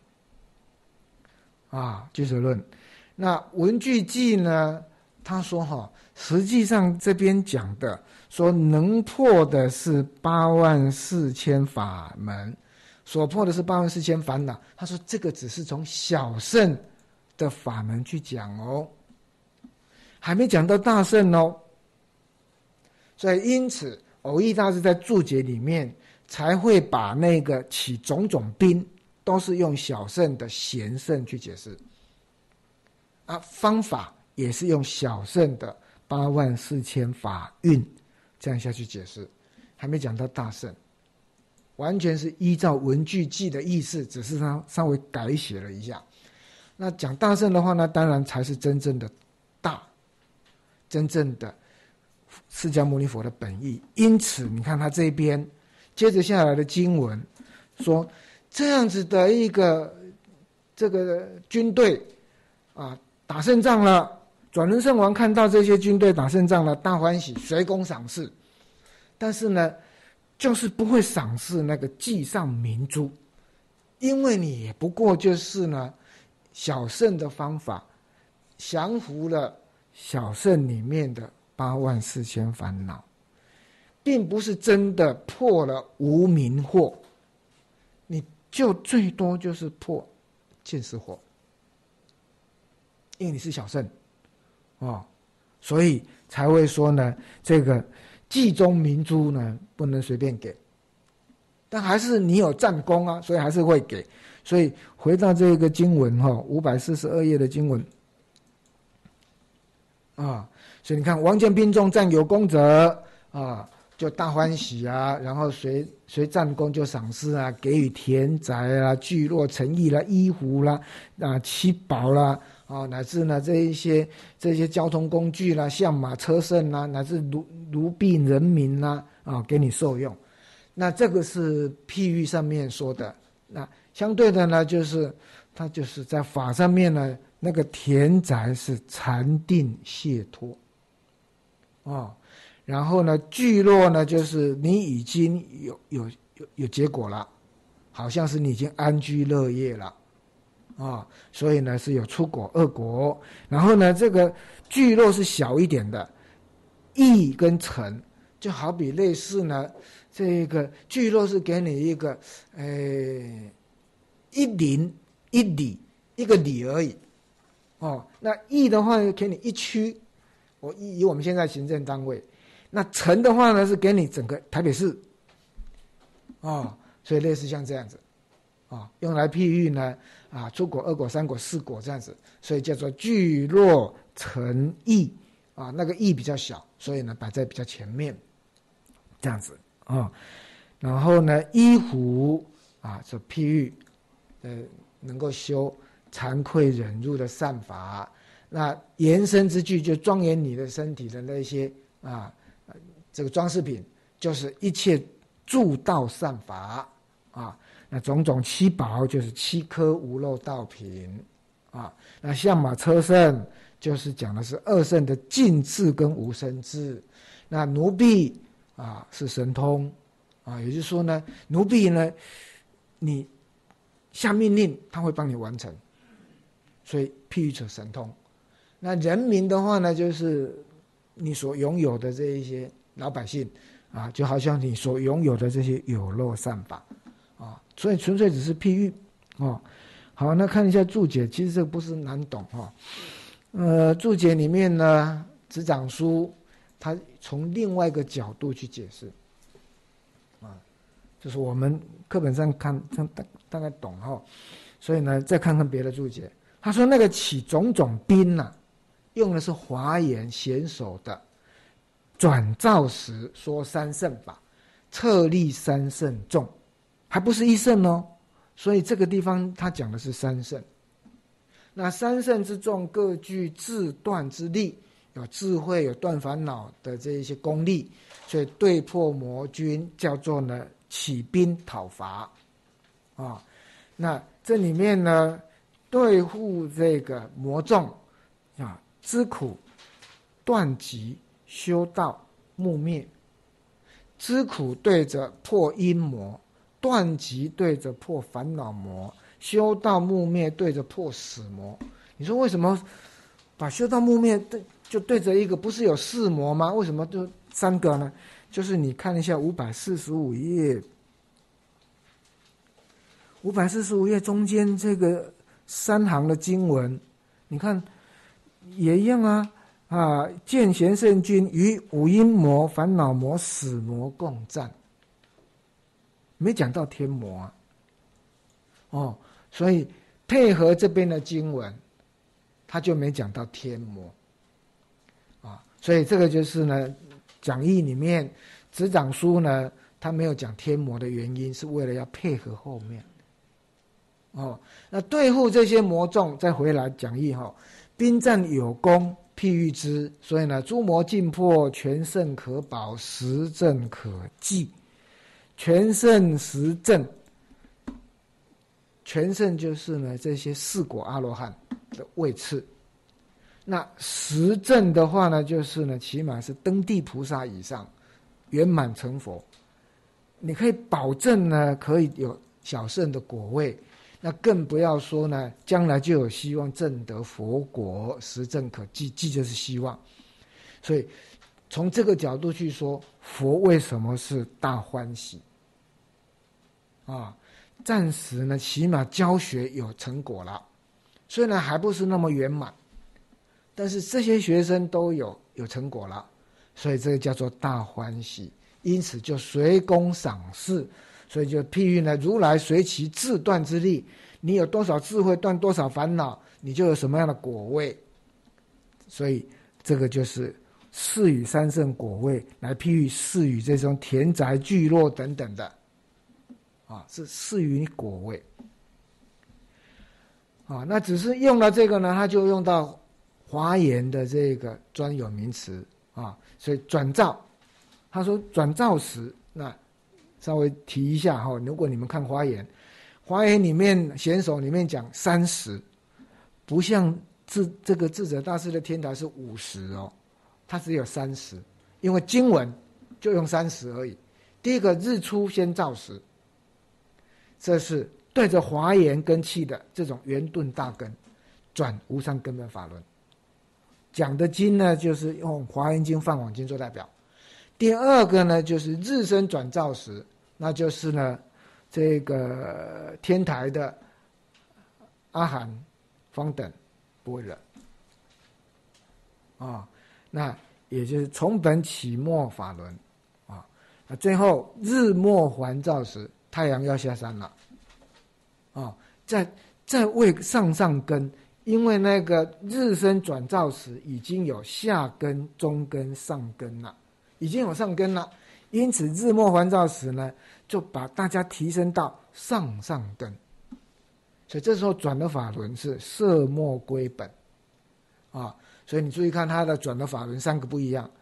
啊，俱舍论。那文具记呢，他说哈，实际上这边讲的说能破的是八万四千法门，所破的是八万四千烦恼。他说这个只是从小乘的法门去讲哦，还没讲到大乘哦。所以因此偶益大师在注解里面才会把那个起种种宾都是用小乘的贤圣去解释啊，方法也是用小乘的八万四千法蕴这样下去解释，还没讲到大乘，完全是依照文具记的意思，只是他稍微改写了一下。那讲大乘的话呢，当然才是真正的大，真正的释迦牟尼佛的本意。因此你看他这边接着下来的经文说，这样子的一个这个军队啊，打胜仗了，转轮圣王看到这些军队打胜仗了，大欢喜，随功赏赐。但是呢，就是不会赏赐那个记上明珠，因为你也不过就是呢小乘的方法降服了小乘里面的八万四千烦恼，并不是真的破了无明惑，你就最多就是破见识惑，因为你是小乘哦，所以才会说呢，这个记中明珠呢不能随便给，但还是你有战功啊，所以还是会给。所以回到这个经文哈、哦，五百四十二页的经文啊，所以你看王见兵众占有功者啊，就大欢喜啊，然后随随战功就赏赐啊，给予田宅啦、聚落城邑啦、衣服啦、啊七宝啦啊，乃至呢这一些这些交通工具啦、象马车乘啦，乃至奴奴婢人民啦啊，给你受用。那这个是譬喻上面说的。那相对的呢，就是它就是在法上面呢，那个田宅是禅定解脱哦，然后呢聚落呢，就是你已经有有有有结果了，好像是你已经安居乐业了啊、哦，所以呢是有出果恶果。然后呢这个聚落是小一点的，意跟成就好比类似呢，这个聚落是给你一个呃一邻一里一个里而已哦，那邑的话给你一区，我以我们现在行政单位，那城的话呢是给你整个台北市哦，所以类似像这样子啊、哦，用来譬喻呢啊，出果、二果、三果、四果这样子，所以叫做聚落城邑啊，那个邑比较小，所以呢摆在比较前面，这样子啊、哦。然后呢，依胡啊，这譬喻呃能够修惭愧忍辱的善法，那延伸之句就庄严你的身体的那些啊这个装饰品就是一切助道善法啊。那种种七宝就是七颗无漏道品啊。那象马车胜就是讲的是二圣的尽智跟无生智。那奴婢啊是神通啊，也就是说呢，奴婢呢，你下命令他会帮你完成，所以譬喻者神通。那人民的话呢，就是你所拥有的这一些老百姓啊，就好像你所拥有的这些有漏善法啊，所以纯粹只是譬喻哦。好，那看一下注解，其实这个不是难懂哈、哦。呃，注解里面呢，执掌书他从另外一个角度去解释啊，就是我们课本上看大大概懂哈、哦，所以呢，再看看别的注解。他说那个起种种宾呐、啊，用的是华严显手的转造时说三圣法，策立三圣众，还不是一圣哦。所以这个地方他讲的是三圣。那三圣之众各具自断之力，有智慧，有断烦恼的这一些功力，所以对破魔军叫做呢起兵讨伐啊。那这里面呢，对付这个魔众啊，知苦、断集、修道、木灭。知苦对着破阴魔，断集对着破烦恼魔，修道木灭对着破死魔。你说为什么把修道木灭对就对着一个，不是有四魔吗？为什么就三个呢？就是你看一下五百四十五页，五百四十五页中间这个三行的经文，你看也一样啊啊！见贤圣君与五阴魔、烦恼魔、死魔共战，没讲到天魔啊。哦，所以配合这边的经文，他就没讲到天魔啊。所以这个就是呢，讲义里面执掌书呢，他没有讲天魔的原因，是为了要配合后面。哦，那对付这些魔众，再回来讲义哈、哦，兵战有功，譬喻之，所以呢，诸魔尽破，全胜可保，实证可记。全胜实证，全胜就是呢这些四果阿罗汉的位次。那实证的话呢，就是呢起码是登地菩萨以上，圆满成佛。你可以保证呢，可以有小圣的果位。那更不要说呢，将来就有希望证得佛果，实证可记，记就是希望。所以从这个角度去说，佛为什么是大欢喜啊？暂时呢，起码教学有成果了，虽然还不是那么圆满，但是这些学生都有有成果了，所以这个叫做大欢喜。因此就随功赏识。所以就譬喻呢，如来随其自断之力，你有多少智慧断多少烦恼，你就有什么样的果位。所以这个就是赐予三圣果位，来譬喻赐予这种田宅聚落等等的，啊，是赐予你果位。啊，那只是用了这个呢，他就用到华严的这个专有名词啊，所以转造，他说转造时那。稍微提一下哈，如果你们看华严，华严里面显手里面讲三十，不像智这个智者大师的天台是五十哦，它只有三十，因为经文就用三十而已。第一个日出先照时，这是对着华严根器的这种圆顿大根，转无上根本法轮。讲的经呢，就是用华严经、梵网经做代表。第二个呢，就是日生转照时，那就是呢，这个天台的阿含、方等不会忍啊，那也就是从本起末法轮啊，那最后日末还照时，太阳要下山了啊，在在为上上根，因为那个日生转照时已经有下根、中根、上根了。已经有上根了，因此日末还照时呢，就把大家提升到上上根，所以这时候转的法轮是色末归本啊，所以你注意看它的转的法轮三个不一样。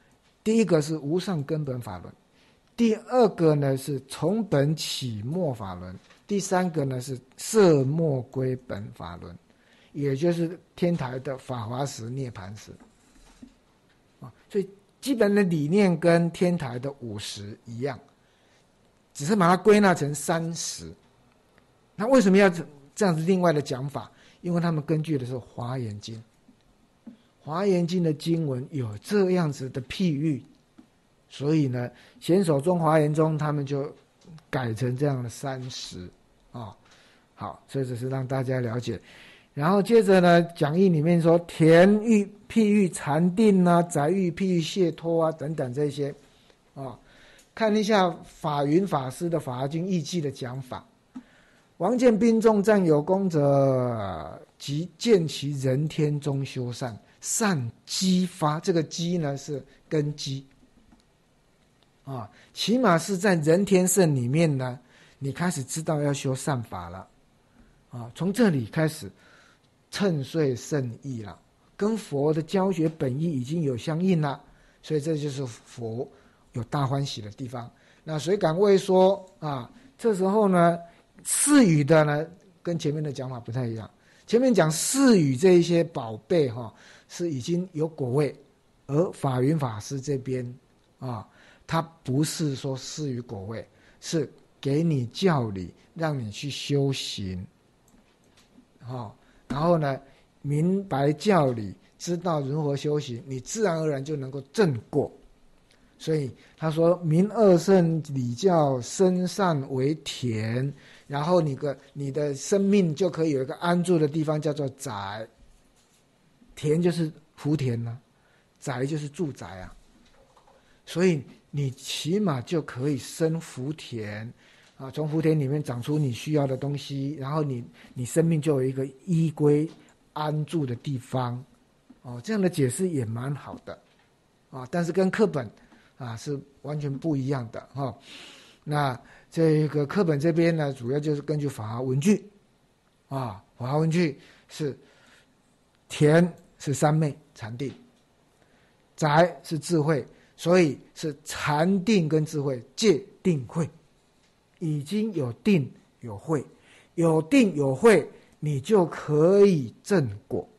第一个是无上根本法轮，第二个呢是从本起末法轮，第三个呢是色末归本法轮，也就是天台的法华时涅槃时啊。所以基本的理念跟天台的五十一样，只是把它归纳成三十。那为什么要这样子另外的讲法？因为他们根据的是《华严经》，《华严经》的经文有这样子的譬喻，所以呢，显手中华严中他们就改成这样的三十啊。好，这只是让大家了解。然后接着呢，讲义里面说田喻譬喻禅定啊，宅喻譬喻解脱啊等等这些啊，看一下法云法师的《法华经义记》的讲法。王见宾众赞有功者，即见其人天中修善，善激发。这个激呢是根基啊，起码是在人天圣里面呢，你开始知道要修善法了啊，从这里开始趁遂圣意了，跟佛的教学本意已经有相应了，所以这就是佛有大欢喜的地方。那谁敢为说啊？这时候呢，赐予的呢，跟前面的讲法不太一样。前面讲赐予这一些宝贝哈、哦，是已经有果位，而法云法师这边啊，他不是说赐予果位，是给你教理，让你去修行，哦，然后呢，明白教理，知道如何修行，你自然而然就能够正过。所以他说明二圣礼教生善为田，然后你个你的生命就可以有一个安住的地方，叫做宅。田就是福田啊，宅就是住宅啊，所以你起码就可以生福田啊，从福田里面长出你需要的东西，然后你你生命就有一个依归安住的地方哦，这样的解释也蛮好的啊，但是跟课本啊，是完全不一样的哈、哦。那这个课本这边呢，主要就是根据法华文句啊，法华文句是田是三昧禅定，宅是智慧，所以是禅定跟智慧戒定慧，已经有定有慧，有定有慧，你就可以正果，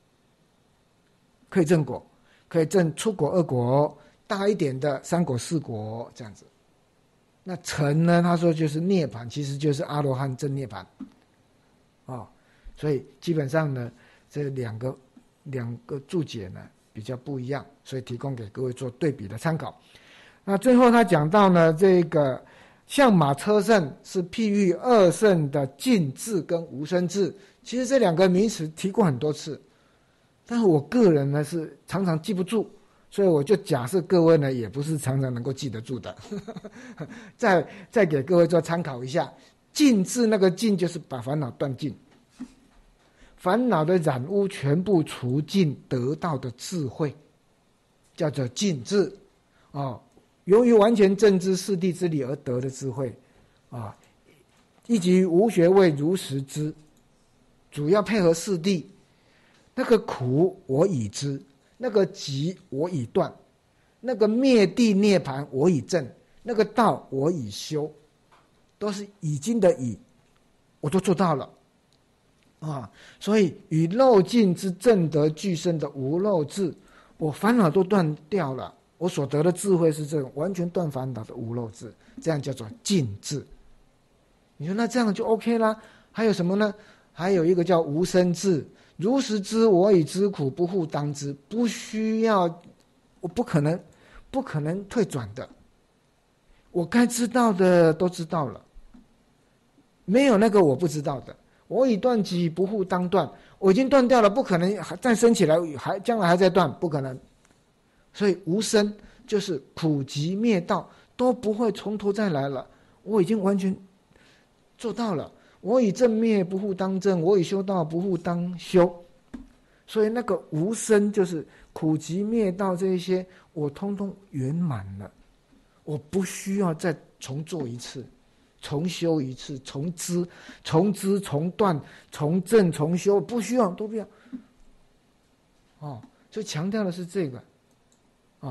可以正果，可以正初果二果。大一点的三果四果这样子，那成呢？他说就是涅槃，其实就是阿罗汉正涅槃，哦，所以基本上呢，这两个两个注解呢比较不一样，所以提供给各位做对比的参考。那最后他讲到呢，这个相马车圣是譬喻二圣的尽智跟无生智，其实这两个名词提过很多次，但是我个人呢是常常记不住。所以我就假设各位呢也不是常常能够记得住的，再再给各位做参考一下。尽智那个尽就是把烦恼断尽，烦恼的染污全部除尽，得到的智慧叫做尽智哦。由于完全正知四谛之理而得的智慧啊，以及无学位如实知，主要配合四谛。那个苦我已知。那个集我已断，那个灭地涅槃我已证，那个道我已修，都是已经的已，我都做到了啊！所以与漏尽之正德俱生的无漏智，我烦恼都断掉了，我所得的智慧是这种完全断烦恼的无漏智，这样叫做尽智。你说那这样就 OK 啦？还有什么呢？还有一个叫无生智。如实知我已知苦，不复当知，不需要，我不可能，不可能退转的。我该知道的都知道了，没有那个我不知道的。我已断集，不复当断，我已经断掉了，不可能还再生起来，还将来还在断，不可能。所以无生就是苦集灭道都不会从头再来了，我已经完全做到了。我以正灭不复当正，我以修道不复当修。所以那个无生就是苦集灭道这一些，我通通圆满了，我不需要再重做一次，重修一次，重知重知重断重正重修，不需要，都不要。哦，所以强调的是这个啊，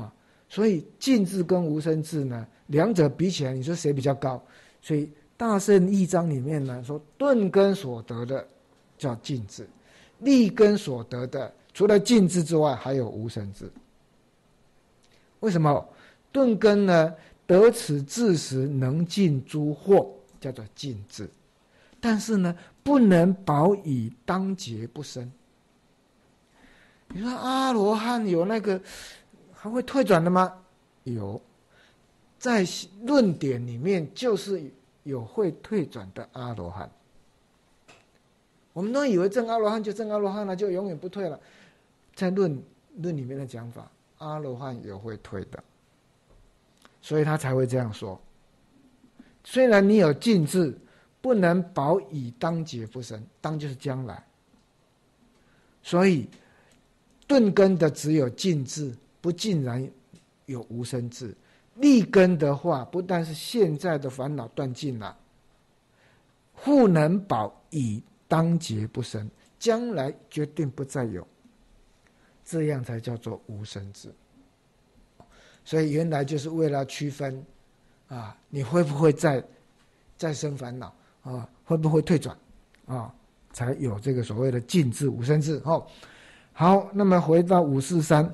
所以尽智跟无生智呢，两者比起来，你说谁比较高？所以大乘义章里面呢说，顿根所得的叫尽智，利根所得的除了尽智之外，还有无生智。为什么？顿根呢得此智时能尽诸惑，叫做尽智，但是呢不能保以当劫不生。你说阿罗汉有那个还会退转的吗？有，在论点里面就是有会退转的阿罗汉。我们都以为证阿罗汉就证阿罗汉了，就永远不退了。在论论里面的讲法，阿罗汉有会退的，所以他才会这样说。虽然你有尽智，不能保以当劫不生，当就是将来。所以顿根的只有尽智，不尽然有无生智。利根的话，不但是现在的烦恼断尽了，复能保以当劫不生，将来决定不再有，这样才叫做无生智。所以原来就是为了区分啊，你会不会再再生烦恼啊？会不会退转啊？才有这个所谓的尽智无生智。哦，好，那么回到五四三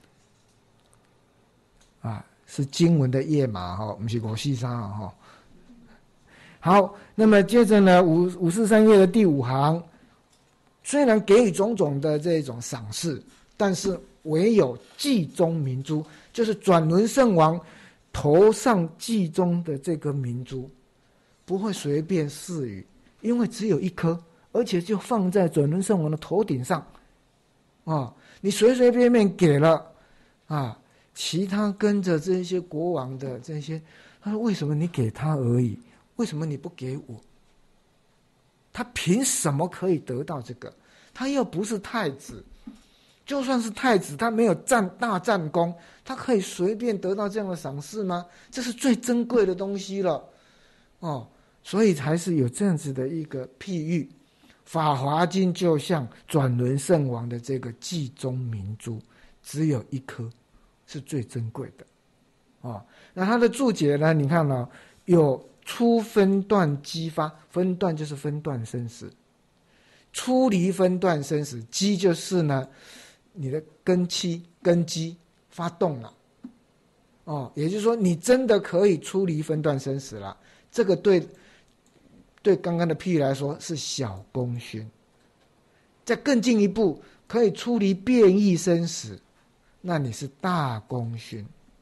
啊，是经文的页码哈，不是五四三啊哈。好，那么接着呢，五五四三页的第五行，虽然给予种种的这种赏识，但是唯有髻中明珠，就是转轮圣王头上髻中的这个明珠，不会随便赐予，因为只有一颗，而且就放在转轮圣王的头顶上啊，你随随便便给了啊，其他跟着这些国王的这些，他说为什么你给他而已？为什么你不给我？他凭什么可以得到这个？他又不是太子，就算是太子，他没有战大战功，他可以随便得到这样的赏识吗？这是最珍贵的东西了，哦，所以才是有这样子的一个譬喻。法华经就像转轮圣王的这个髻中明珠，只有一颗，是最珍贵的。哦，那他的注解呢？你看哦，有初分段激发，分段就是分段生死，出离分段生死，激就是呢你的根基根基发动了，哦，也就是说你真的可以出离分段生死了。这个对对刚刚的譬喻来说是小功勋，再更进一步可以出离变异生死，那你是大功勋。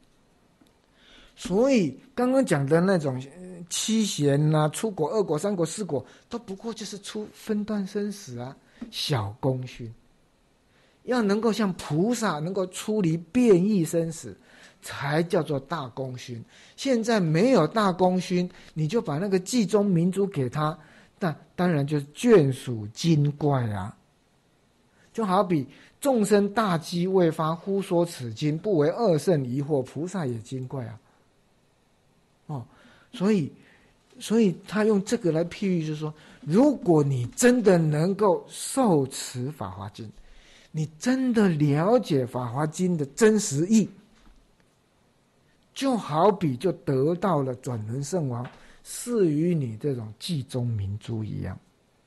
所以刚刚讲的那种七贤啊、出国、二国、三国、四国，都不过就是出分段生死啊，小功勋。要能够像菩萨能够出离变异生死，才叫做大功勋。现在没有大功勋，你就把那个髻中明珠给他，那当然就是眷属精怪啊。就好比众生大机未发，忽说此经，不为二圣疑惑，菩萨也精怪啊。哦，所以，所以他用这个来譬喻，就是说，如果你真的能够受持法华经，你真的了解法华经的真实意，就好比就得到了转轮圣王赐予你这种髻中明珠一样。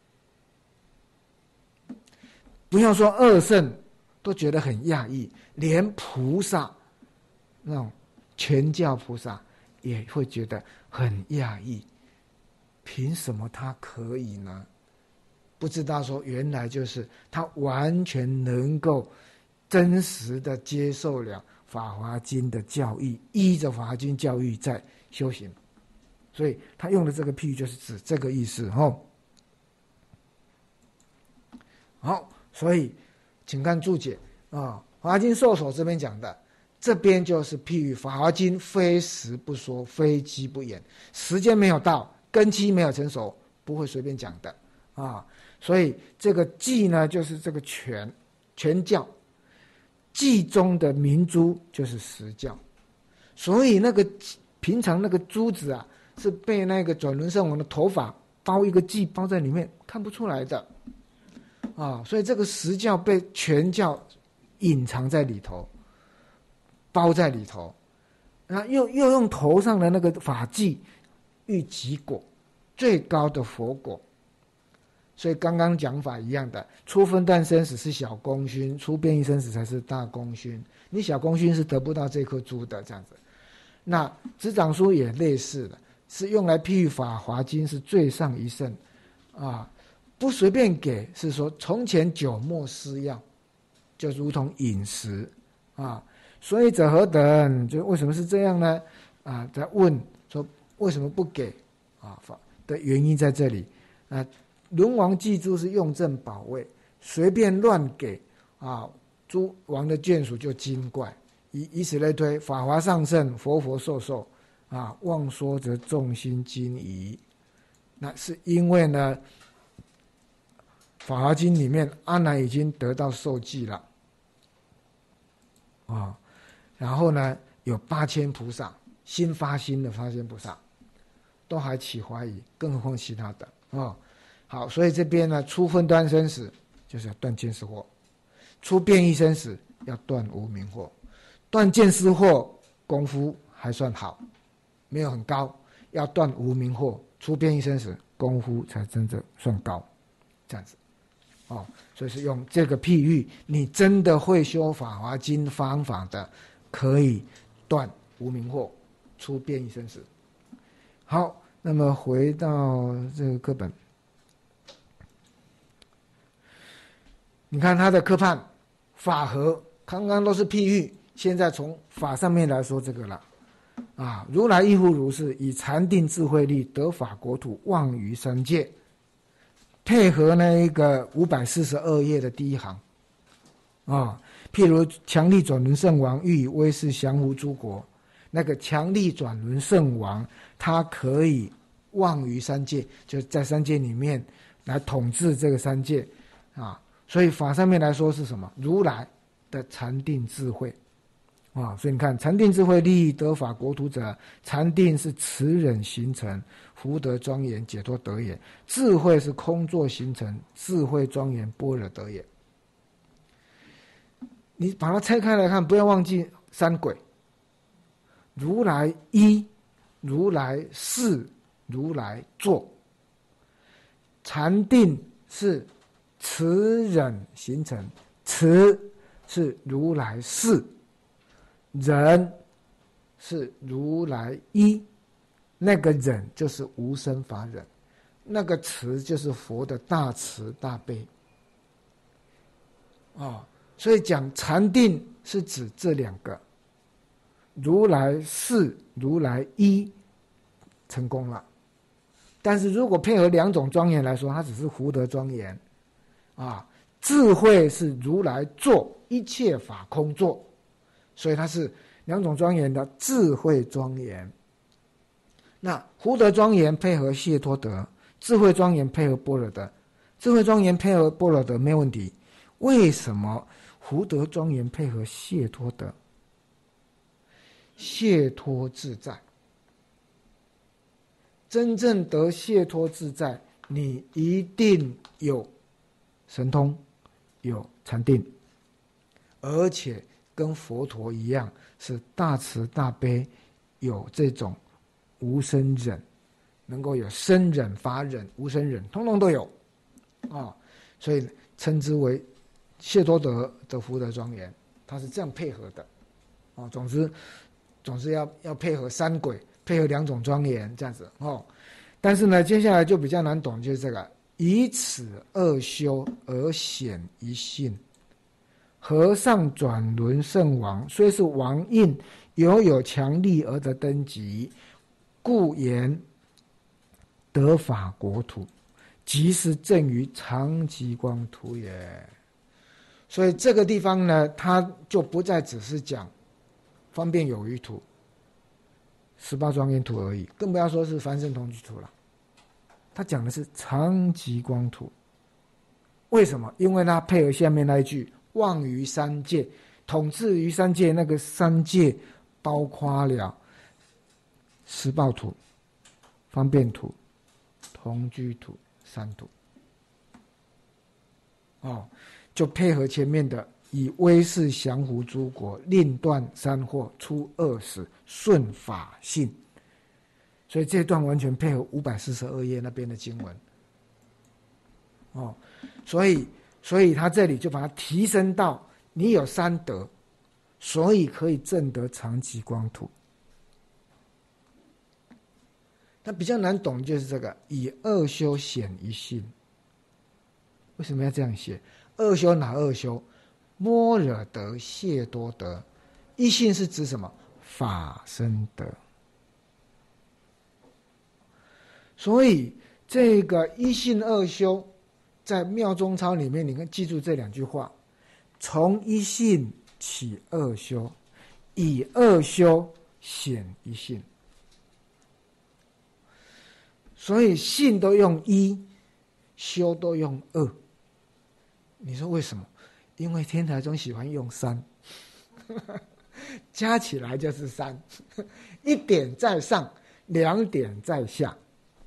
不要说二圣都觉得很讶异，连菩萨那种全教菩萨也会觉得很讶异，凭什么他可以呢？不知道说原来就是他完全能够真实的接受了法华经的教义，依着法华经教义在修行，所以他用的这个譬喻就是指这个意思。哦，好，所以请看注解啊，法华经授所这边讲的，这边就是譬喻法华经非时不说，非机不言，时间没有到，根基没有成熟，不会随便讲的啊。所以这个髻呢，就是这个权权教，髻中的明珠就是实教。所以那个平常那个珠子啊，是被那个转轮圣王的头发包一个髻包在里面，看不出来的啊。所以这个实教被权教隐藏在里头， 包在里头，然后又又用头上的那个法器玉极果，最高的佛果。所以刚刚讲法一样的，初分段生死是小功勋，初变异生死才是大功勋。你小功勋是得不到这颗珠的，这样子。那执掌书也类似的，是用来譬喻法华经是最上一圣啊，不随便给，是说从前久莫施药，就如同饮食啊。所以者何等？就为什么是这样呢？啊，在问说为什么不给啊？法的原因在这里啊。轮王祭珠是用正宝位，随便乱给啊，诸王的眷属就精怪，以以此类推，法华上圣，佛佛受受啊，妄说则众心惊疑。那是因为呢，法华经里面阿难已经得到受记了啊，然后呢有八千菩萨新发心的发心菩萨都还起怀疑，更何况其他的啊。好，所以这边呢，初分段生死就是要断见思惑，初变异生死要断无明惑，断见思惑功夫还算好，没有很高，要断无明惑，初变异生死功夫才真正算高，这样子。哦，所以是用这个譬喻，你真的会修法华经方法的，可以断无明惑，初变异生死。好，那么回到这个课本。你看他的科判法和，刚刚都是譬喻，现在从法上面来说这个了啊。如来亦复如是，以禅定智慧力得法国土，望于三界，配合那一个五百四十二页的第一行啊。譬如强力转轮圣王欲以威势降伏诸国，那个强力转轮圣王他可以望于三界，就在三界里面来统治这个三界啊。所以法上面来说是什么？如来的禅定智慧啊，所以你看禅定智慧利益得法国土者，禅定是持忍形成，福德庄严解脱得也；智慧是空坐形成，智慧庄严般若得也。你把它拆开来看，不要忘记三轨：如来依、如来事、如来坐。禅定是持忍形成，持是如来事，忍是如来依，那个忍就是无生法忍，那个慈就是佛的大慈大悲啊、哦。所以讲禅定是指这两个，如来事、如来依成功了。但是如果配合两种庄严来说，它只是福德庄严啊。智慧是如来坐，一切法空坐，所以它是两种庄严的智慧庄严。那福德庄严配合解脱德，智慧庄严配合般若德，智慧庄严配合般若德没问题。为什么福德庄严配合解脱德？解脱自在，真正得解脱自在，你一定有神通，有禅定，而且跟佛陀一样是大慈大悲，有这种无生忍，能够有生忍、法忍、无生忍，通通都有啊，所以称之为解脱德的福德庄严，它是这样配合的啊。总之，总是要要配合三轨，配合两种庄严这样子哦。但是呢，接下来就比较难懂，就是这个以此二修而显一性。和尚转轮圣王虽是王印，犹有强力而得登极，故言得法国土，即是正于常极光土也。所以这个地方呢，它就不再只是讲方便有余土、十八庄严土而已，更不要说是凡圣同居土了。他讲的是常极光土，为什么？因为他配合下面那一句望于三界，统治于三界，那个三界包括了十报土、方便土、同居土、三土。哦，就配合前面的以威势降服诸国，令断三祸，出恶死，顺法性。所以这段完全配合五百四十二页那边的经文。哦，所以所以他这里就把它提升到你有三德，所以可以证得常寂光土。那比较难懂就是这个以二修显一性。为什么要这样写？二修哪二修？般若德、解脱德。一性是指什么？法身德。所以这个一性二修在妙中钞里面，你看记住这两句话：从一性起二修，以二修显一性。所以性都用一，修都用二。你说为什么？因为天台宗喜欢用三，加起来就是三，一点在上，两点在下。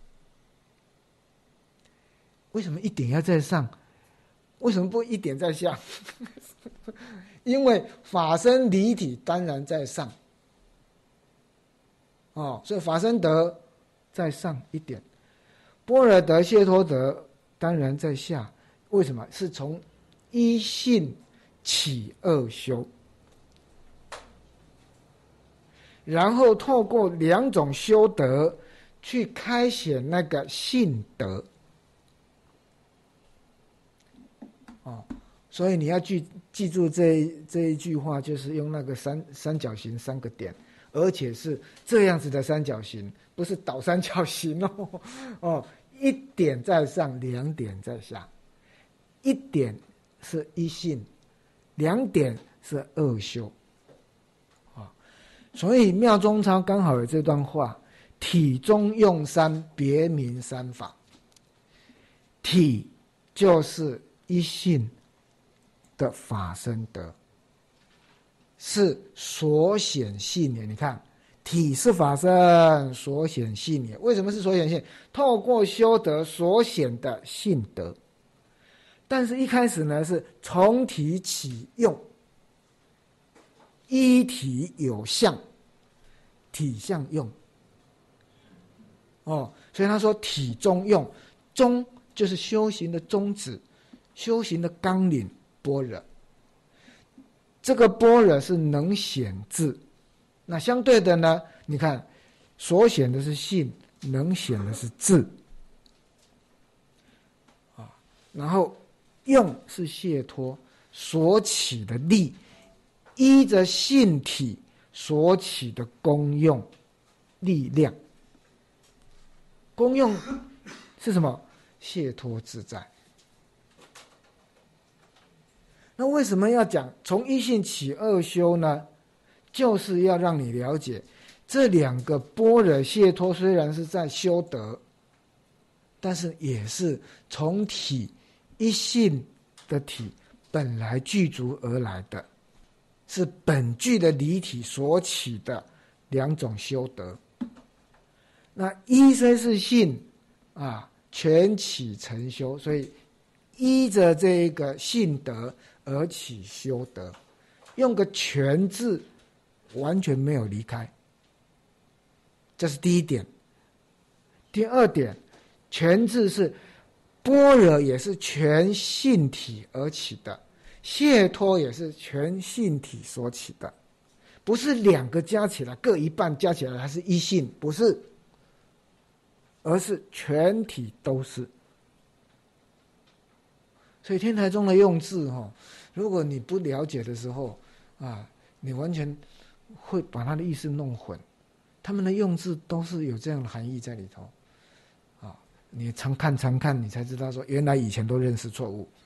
为什么一点要在上？为什么不一点在下？因为法身离体当然在上，哦，所以法身德在上一点，般若德、解脱德当然在下。为什么？是从一性起二修，然后透过两种修德去开显那个性德。哦，所以你要记记住这这一句话，就是用那个三三角形三个点，而且是这样子的三角形，不是倒三角形哦。哦，一点在上，两点在下，一点是一性，两点是二修。啊、哦，所以妙中钞刚好有这段话：体中用三，别名三法。体就是一性的法身德，是所显性也。你看，体是法身，所显性也。为什么是所显性？透过修德所显的性德。但是一开始呢，是从体起用，依体有相，体相用。哦，所以他说体中用，中就是修行的宗旨，修行的纲领，般若。这个般若是能显智，那相对的呢，你看所显的是性，能显的是智啊。然后用是解脱所起的力，依着性体所起的功用力量。功用是什么？解脱自在。那为什么要讲从一性起二修呢？就是要让你了解这两个般若解脱虽然是在修德，但是也是从体一性的体本来具足而来的，是本具的离体所起的两种修德。那一虽是性啊，全起成修，所以依着这个性德而起修德，用个全字完全没有离开，这是第一点。第二点，全字是般若也是全性体而起的，解脱也是全性体所起的，不是两个加起来各一半加起来还是一性，不是，而是全体都是。所以天台宗的用字、哦、如果你不了解的时候啊，你完全会把它的意思弄混。他们的用字都是有这样的含义在里头啊，你常看常看，你才知道说原来以前都认识错误。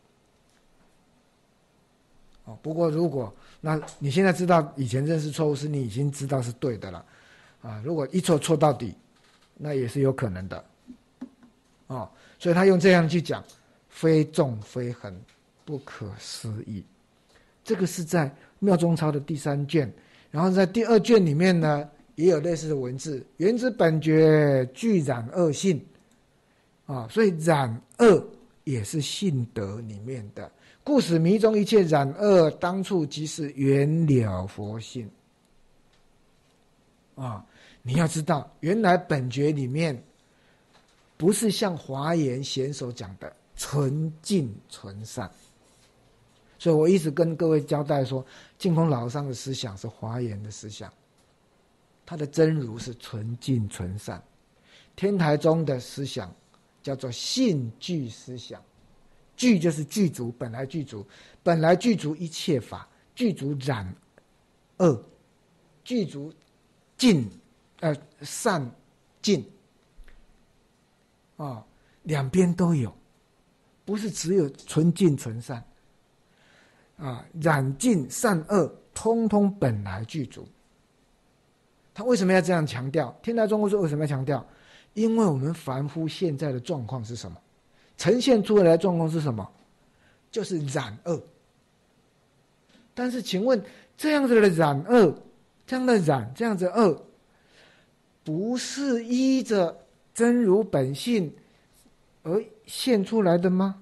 哦，不过如果那你现在知道以前认识错误是你已经知道是对的了啊，如果一错错到底，那也是有可能的。哦，所以他用这样去讲，非众非恒，不可思议。这个是在妙中钞的第三卷，然后在第二卷里面呢，也有类似的文字。原之本觉具染恶性啊，所以染恶也是性德里面的。故使迷中一切染恶，当处即是圆了佛性。啊，你要知道，原来本觉里面不是像华严显手讲的纯净纯善。所以我一直跟各位交代说，净空老和尚的思想是华严的思想，他的真如是纯净纯善。天台宗的思想叫做性具思想，具就是具足，本来具足，本来具足一切法，具足染恶，具足净呃善净啊，两边都有，不是只有纯净纯善啊，染净善恶通通本来具足。他为什么要这样强调？天台宗为什么要强调？因为我们凡夫现在的状况是什么？呈现出来的状况是什么？就是染恶。但是请问，这样子的染恶，这样的染，这样子的恶，不是依着真如本性而现出来的吗？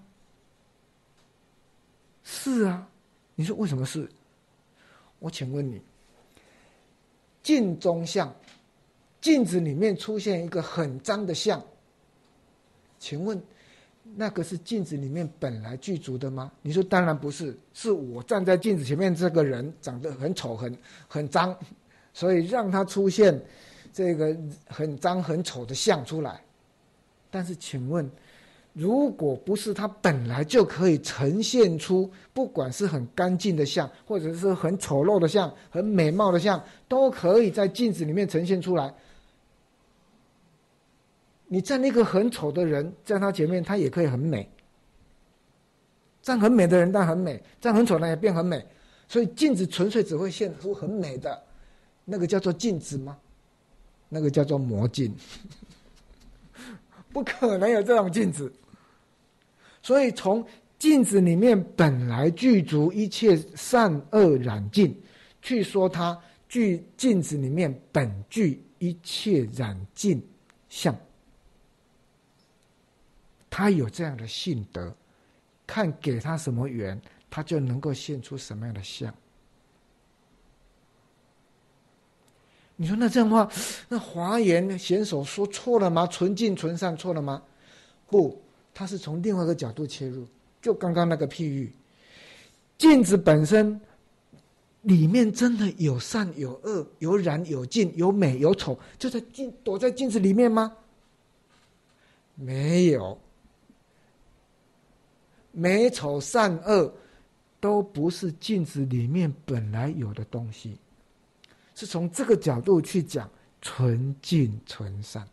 是啊。你说为什么是？我请问你，镜中像，镜子里面出现一个很脏的像，请问那个是镜子里面本来具足的吗？你说当然不是，是我站在镜子前面，这个人长得很丑很很脏，所以让他出现这个很脏很丑的像出来。但是请问，如果不是他本来就可以呈现出，不管是很干净的像，或者是很丑陋的像，很美貌的像，都可以在镜子里面呈现出来。你站一个很丑的人在他前面，他也可以很美。站很美的人但很美，站很丑的人也变很美。所以镜子纯粹只会现出很美的，那个叫做镜子吗？那个叫做魔镜。不可能有这种镜子。所以从镜子里面本来具足一切善恶染净，去说它具镜子里面本具一切染净相，他有这样的性德，看给他什么缘，他就能够现出什么样的相。你说那这样的话，那华严显手说错了吗？纯净纯善错了吗？不，他是从另外一个角度切入。就刚刚那个譬喻，镜子本身里面真的有善有恶，有染有净，有美有丑，就在镜躲在镜子里面吗？没有，美丑善恶都不是镜子里面本来有的东西。是从这个角度去讲纯净纯善，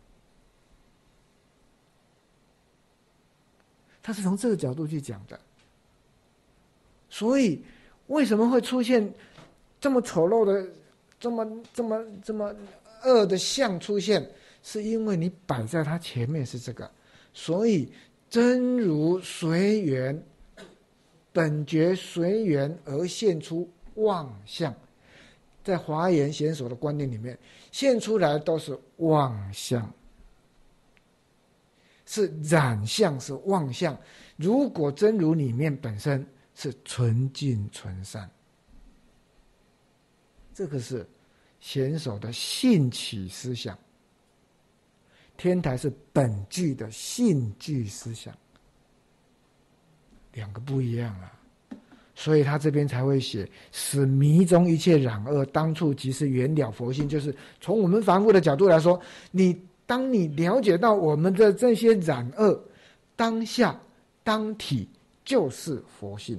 他是从这个角度去讲的。所以为什么会出现这么丑陋的、这么这么这么恶的相出现？是因为你摆在他前面是这个，所以真如随缘，本觉随缘而现出妄相。在华严显手的观念里面，现出来都是妄相，是染相，是妄相。如果真如里面本身是纯净纯善，这个是显手的性起思想，天台是本具的性具思想，两个不一样啊。所以他这边才会写使迷中一切染恶，当处即是圆了佛性。就是从我们凡夫的角度来说，你当你了解到我们的这些染恶，当下当体就是佛性。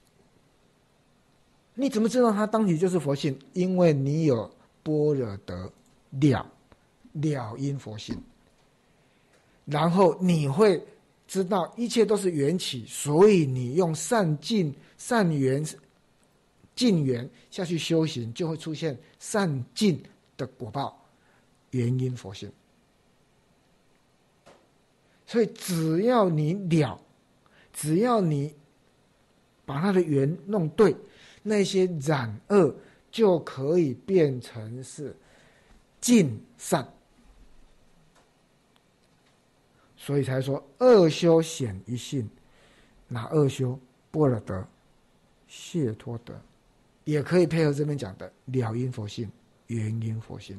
你怎么知道它当体就是佛性？因为你有般若得了了因佛性，然后你会知道一切都是缘起，所以你用善尽善缘尽缘下去修行，就会出现善尽的果报，原因佛性。所以只要你了，只要你把它的缘弄对，那些染恶就可以变成是尽善。所以才说恶修显一性， 哪二修？般若得、解脱得，也可以配合这边讲的了因佛性、原因佛性。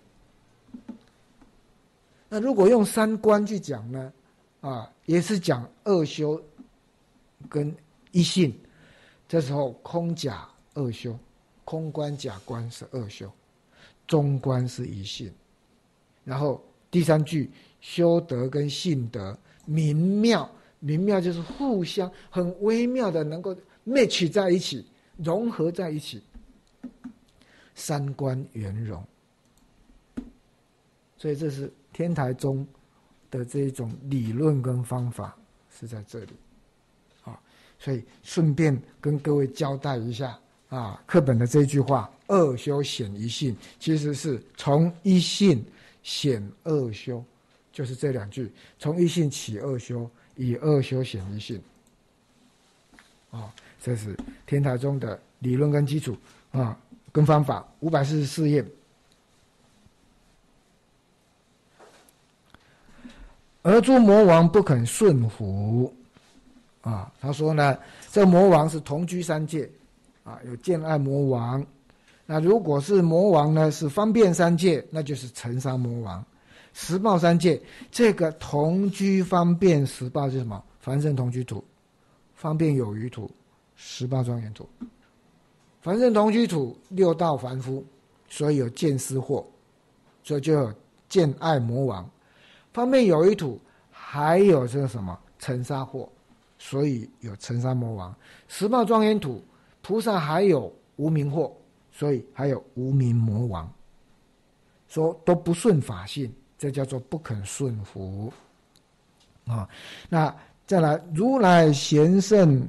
那如果用三观去讲呢？啊，也是讲二修跟一性。这时候空假二修，空观假观是二修，中观是一性。然后第三句修德跟性德明妙，明妙就是互相很微妙的能够 match 在一起，融合在一起，三观圆融。所以这是天台宗的这一种理论跟方法是在这里啊。所以顺便跟各位交代一下啊，课本的这句话二修显一性，其实是从一性显二修，就是这两句，从一性起二修，以二修显一性啊。这是天台宗的理论跟基础啊，跟方法。五百四十四页，而诸魔王不肯顺服啊。他说呢，这魔王是同居三界啊，有见爱魔王。那如果是魔王呢，是方便三界，那就是尘沙魔王。十报三界，这个同居方便十报是什么？凡圣同居土、方便有余土、十报庄严土。凡圣同居土六道凡夫，所以有见思惑，所以就有见爱魔王。方便有余土还有这个什么尘沙惑，所以有尘沙魔王。十报庄严土菩萨还有无明惑，所以还有无明魔王。说都不顺法性，这叫做不肯顺服啊。那再来，如来贤圣，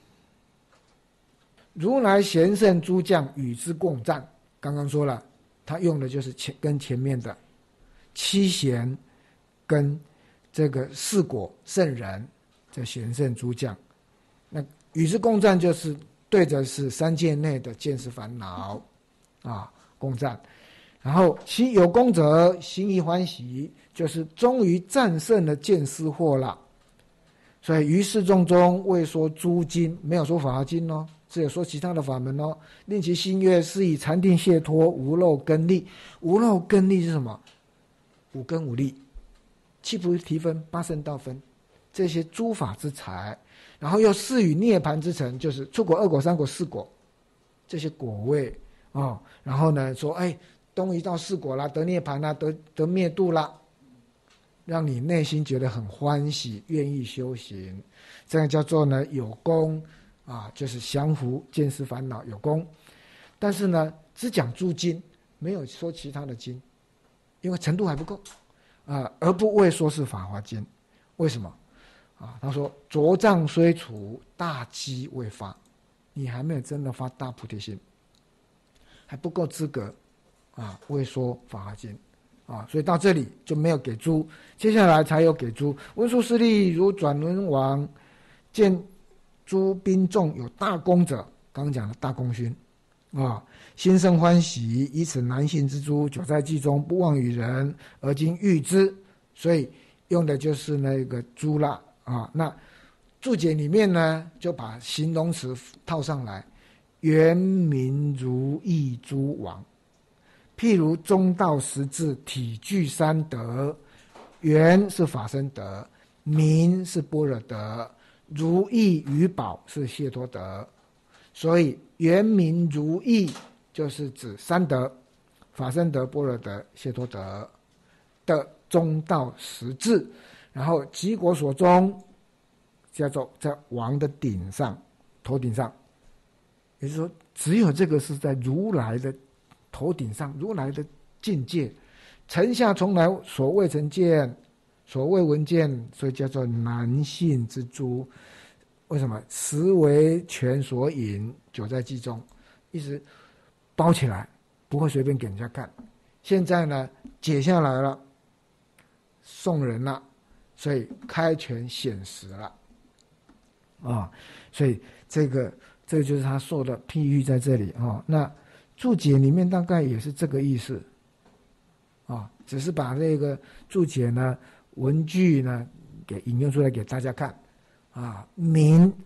如来贤圣诸将与之共战。刚刚说了，他用的就是前跟前面的七贤跟这个四果圣人，这贤圣诸将，那与之共战就是对着是三界内的见识烦恼啊共战。然后其有功者心宜欢喜，就是终于战胜了见思惑了。所以于世众中未说诸经，没有说法华经哦，只有说其他的法门哦。令其心悦，是以禅定解脱，无漏根利。无漏根利是什么？五根五力，七菩提分、八圣道分，这些诸法之财，然后又是与涅盘之城，就是出果、二果、三果、四果这些果位哦。然后呢，说哎，东移到四果啦，得涅盘啦，得得灭度啦，让你内心觉得很欢喜，愿意修行，这样叫做呢有功啊，就是降伏见思烦恼有功。但是呢，只讲诸经，没有说其他的经，因为程度还不够啊，而不为说是法华经。为什么啊？他说浊障虽除，大机未发，你还没有真的发大菩提心，还不够资格啊，未说法华经啊，所以到这里就没有给诸，接下来才有给诸。文殊师利如转轮王，见诸兵众有大功者，刚刚讲的大功勋啊，心生欢喜，以此难信之诸，久在记中，不忘与人，而今欲之。所以用的就是那个诸啦啊。那注解里面呢，就把形容词套上来，圆明如意诸王。譬如中道十智，体具三德，圆是法身德，明是般若德，如意与宝是解脱德。所以圆明如意就是指三德，法身德、般若德、解脱德的中道十智。然后极果所中叫做在王的顶上，头顶上，也就是说只有这个是在如来的头顶上，如来的境界，尘下从来所未曾见，所未闻见，所以叫做难信之诸。为什么？实为权所引，久在记中，一直包起来，不会随便给人家看。现在呢，解下来了，送人了，所以开权显实了啊！所以这个这个就是他说的譬喻在这里啊。那注解里面大概也是这个意思啊，只是把这个注解呢文句呢给引用出来给大家看啊。明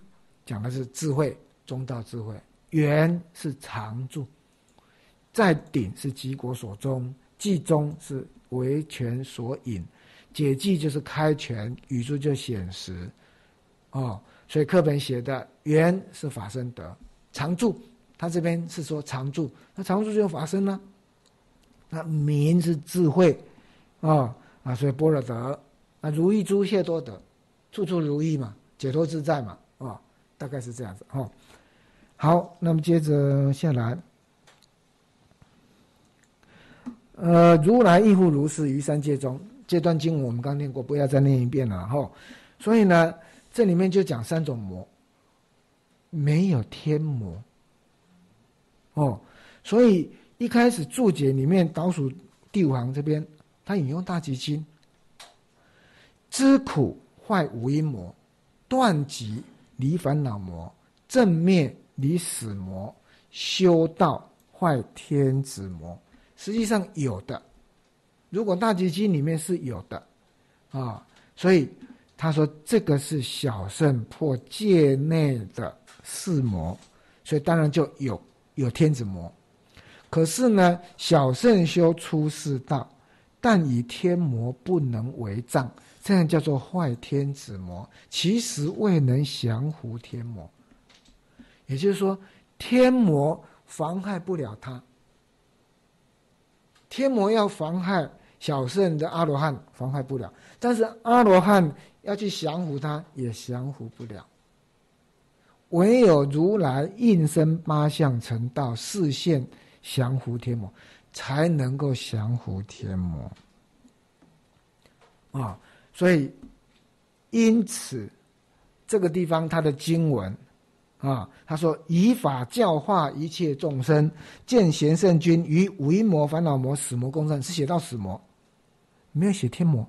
讲的是智慧，中道智慧。圆是常住，在顶是极果所终，寂中是为权所引，解寂就是开权，语助就显实。哦，所以课本写的圆是法身德，常住，他这边是说常住，那常住就有法身了。那明是智慧，哦啊，所以般若德，那如意诸谢多德，处处如意嘛，解脱自在嘛，哦，大概是这样子哦。好，那么接着下来，呃，如来亦复如是于三界中，这段经文我们刚念过，不要再念一遍了哈、哦。所以呢，这里面就讲三种魔，没有天魔哦。所以一开始注解里面倒数第五行这边，他引用大集经，知苦坏无因魔，断集离烦恼魔，正灭离死魔，修道坏天子魔。实际上有的，如果大集经里面是有的啊，所以他说这个是小圣破界内的四魔，所以当然就有有天子魔。可是呢，小圣修出世道，但以天魔不能为障，这样叫做坏天子魔，其实未能降伏天魔。也就是说，天魔妨害不了他，天魔要妨害小圣的阿罗汉妨害不了，但是阿罗汉要去降伏他也降伏不了。唯有如来应身八相成道，示现降伏天魔，才能够降伏天魔啊！所以因此这个地方他的经文啊，他说以法教化一切众生，见贤圣君与五阴魔、烦恼魔、死魔共战，是写到死魔，没有写天魔。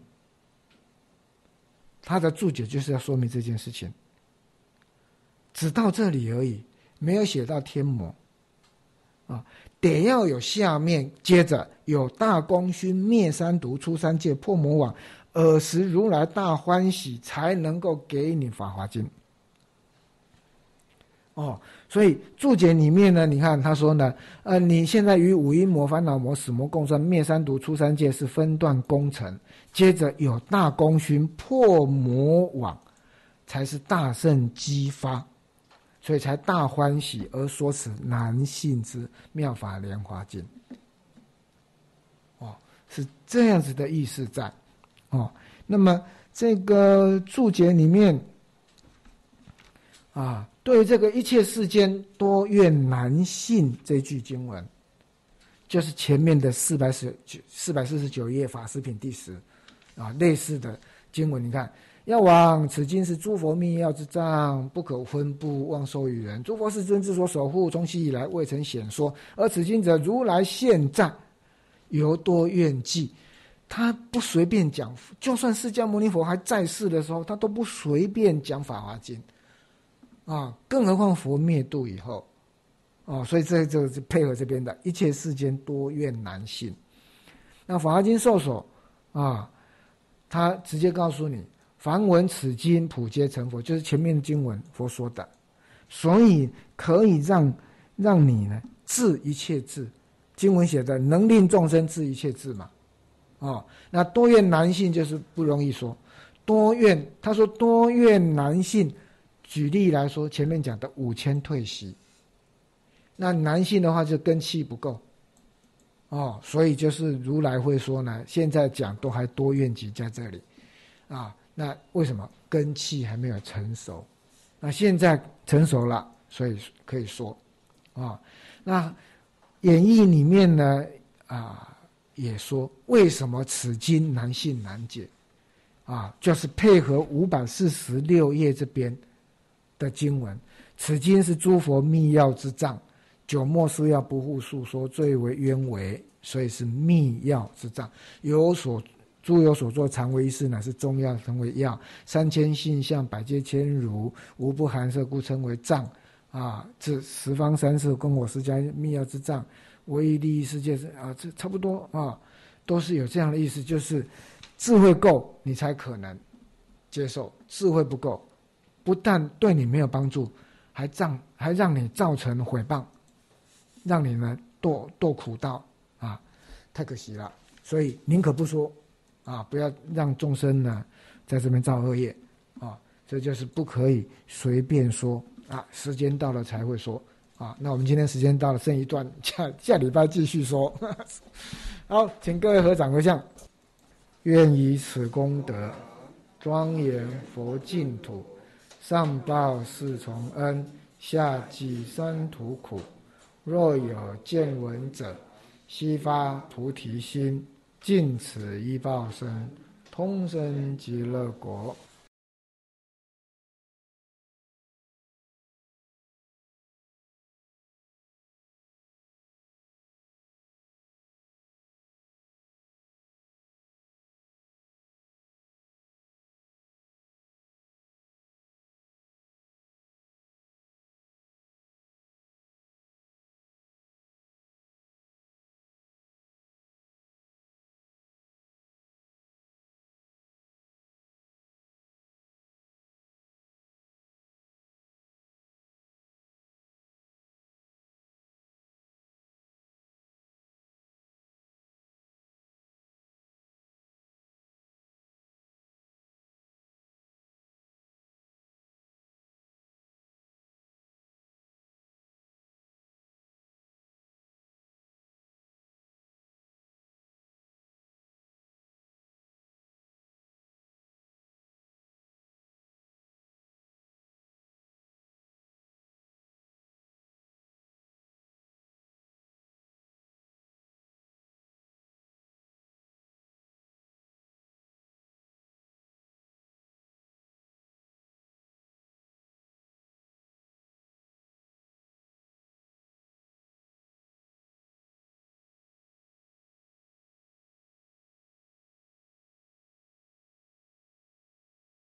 他的注解就是要说明这件事情，只到这里而已，没有写到天魔啊，得要有下面，接着有大功勋灭三毒、出三界、破魔网，尔时如来大欢喜，才能够给你法华经。哦，所以注解里面呢，你看他说呢，呃，你现在与五阴魔、烦恼魔、死魔共生，灭三毒、出三界是分段工程，接着有大功勋破魔网，才是大圣激发，所以才大欢喜而说此难信之妙法莲华经。哦，是这样子的意思在。哦，那么这个注解里面啊，对于这个一切世间多愿难信这句经文，就是前面的四百四四百四十九页法师品第十啊，类似的经文，你看。要往此经是诸佛密要之藏，不可分布妄说于人。诸佛世尊之所守护，从昔以来未曾显说。而此经者，如来现在犹多愿记，他不随便讲，就算释迦牟尼佛还在世的时候，他都不随便讲法华经啊，更何况佛灭度以后啊，所以这就是配合这边的一切世间多愿难信。那法华经授手啊，他直接告诉你。凡闻此经，普皆成佛，就是前面的经文佛说的，所以可以让让你呢治一切智。经文写的能令众生治一切智嘛，哦，那多愿难信就是不容易说。多愿，他说多愿难信，举例来说，前面讲的五千退息，那难信的话就根气不够，哦，所以就是如来会说呢，现在讲都还多愿集在这里，啊。那为什么根气还没有成熟？那现在成熟了，所以可以说啊。那演义里面呢啊也说，为什么此经难信难解啊？就是配合五百四十六页这边的经文，此经是诸佛密要之藏，九末四要不复述说，最为渊为，所以是密要之藏，有所。诸有所作，常为一事，乃是中要，成为要。三千性相，百界千如，无不含摄，故称为藏。啊，这十方三世供我释迦密要之藏，唯一利益世界啊，这差不多啊，都是有这样的意思，就是智慧够，你才可能接受；智慧不够，不但对你没有帮助， 还让还让你造成毁谤，让你们堕堕苦道啊，太可惜了。所以宁可不说啊，不要让众生呢在这边造恶业啊，这就是不可以随便说啊。时间到了才会说啊。那我们今天时间到了，剩一段，下下礼拜继续说。好，请各位合掌合相，愿以此功德庄严佛净土，上报四重恩，下济三途苦。若有见闻者，悉发菩提心，尽此一报身，通生极乐国。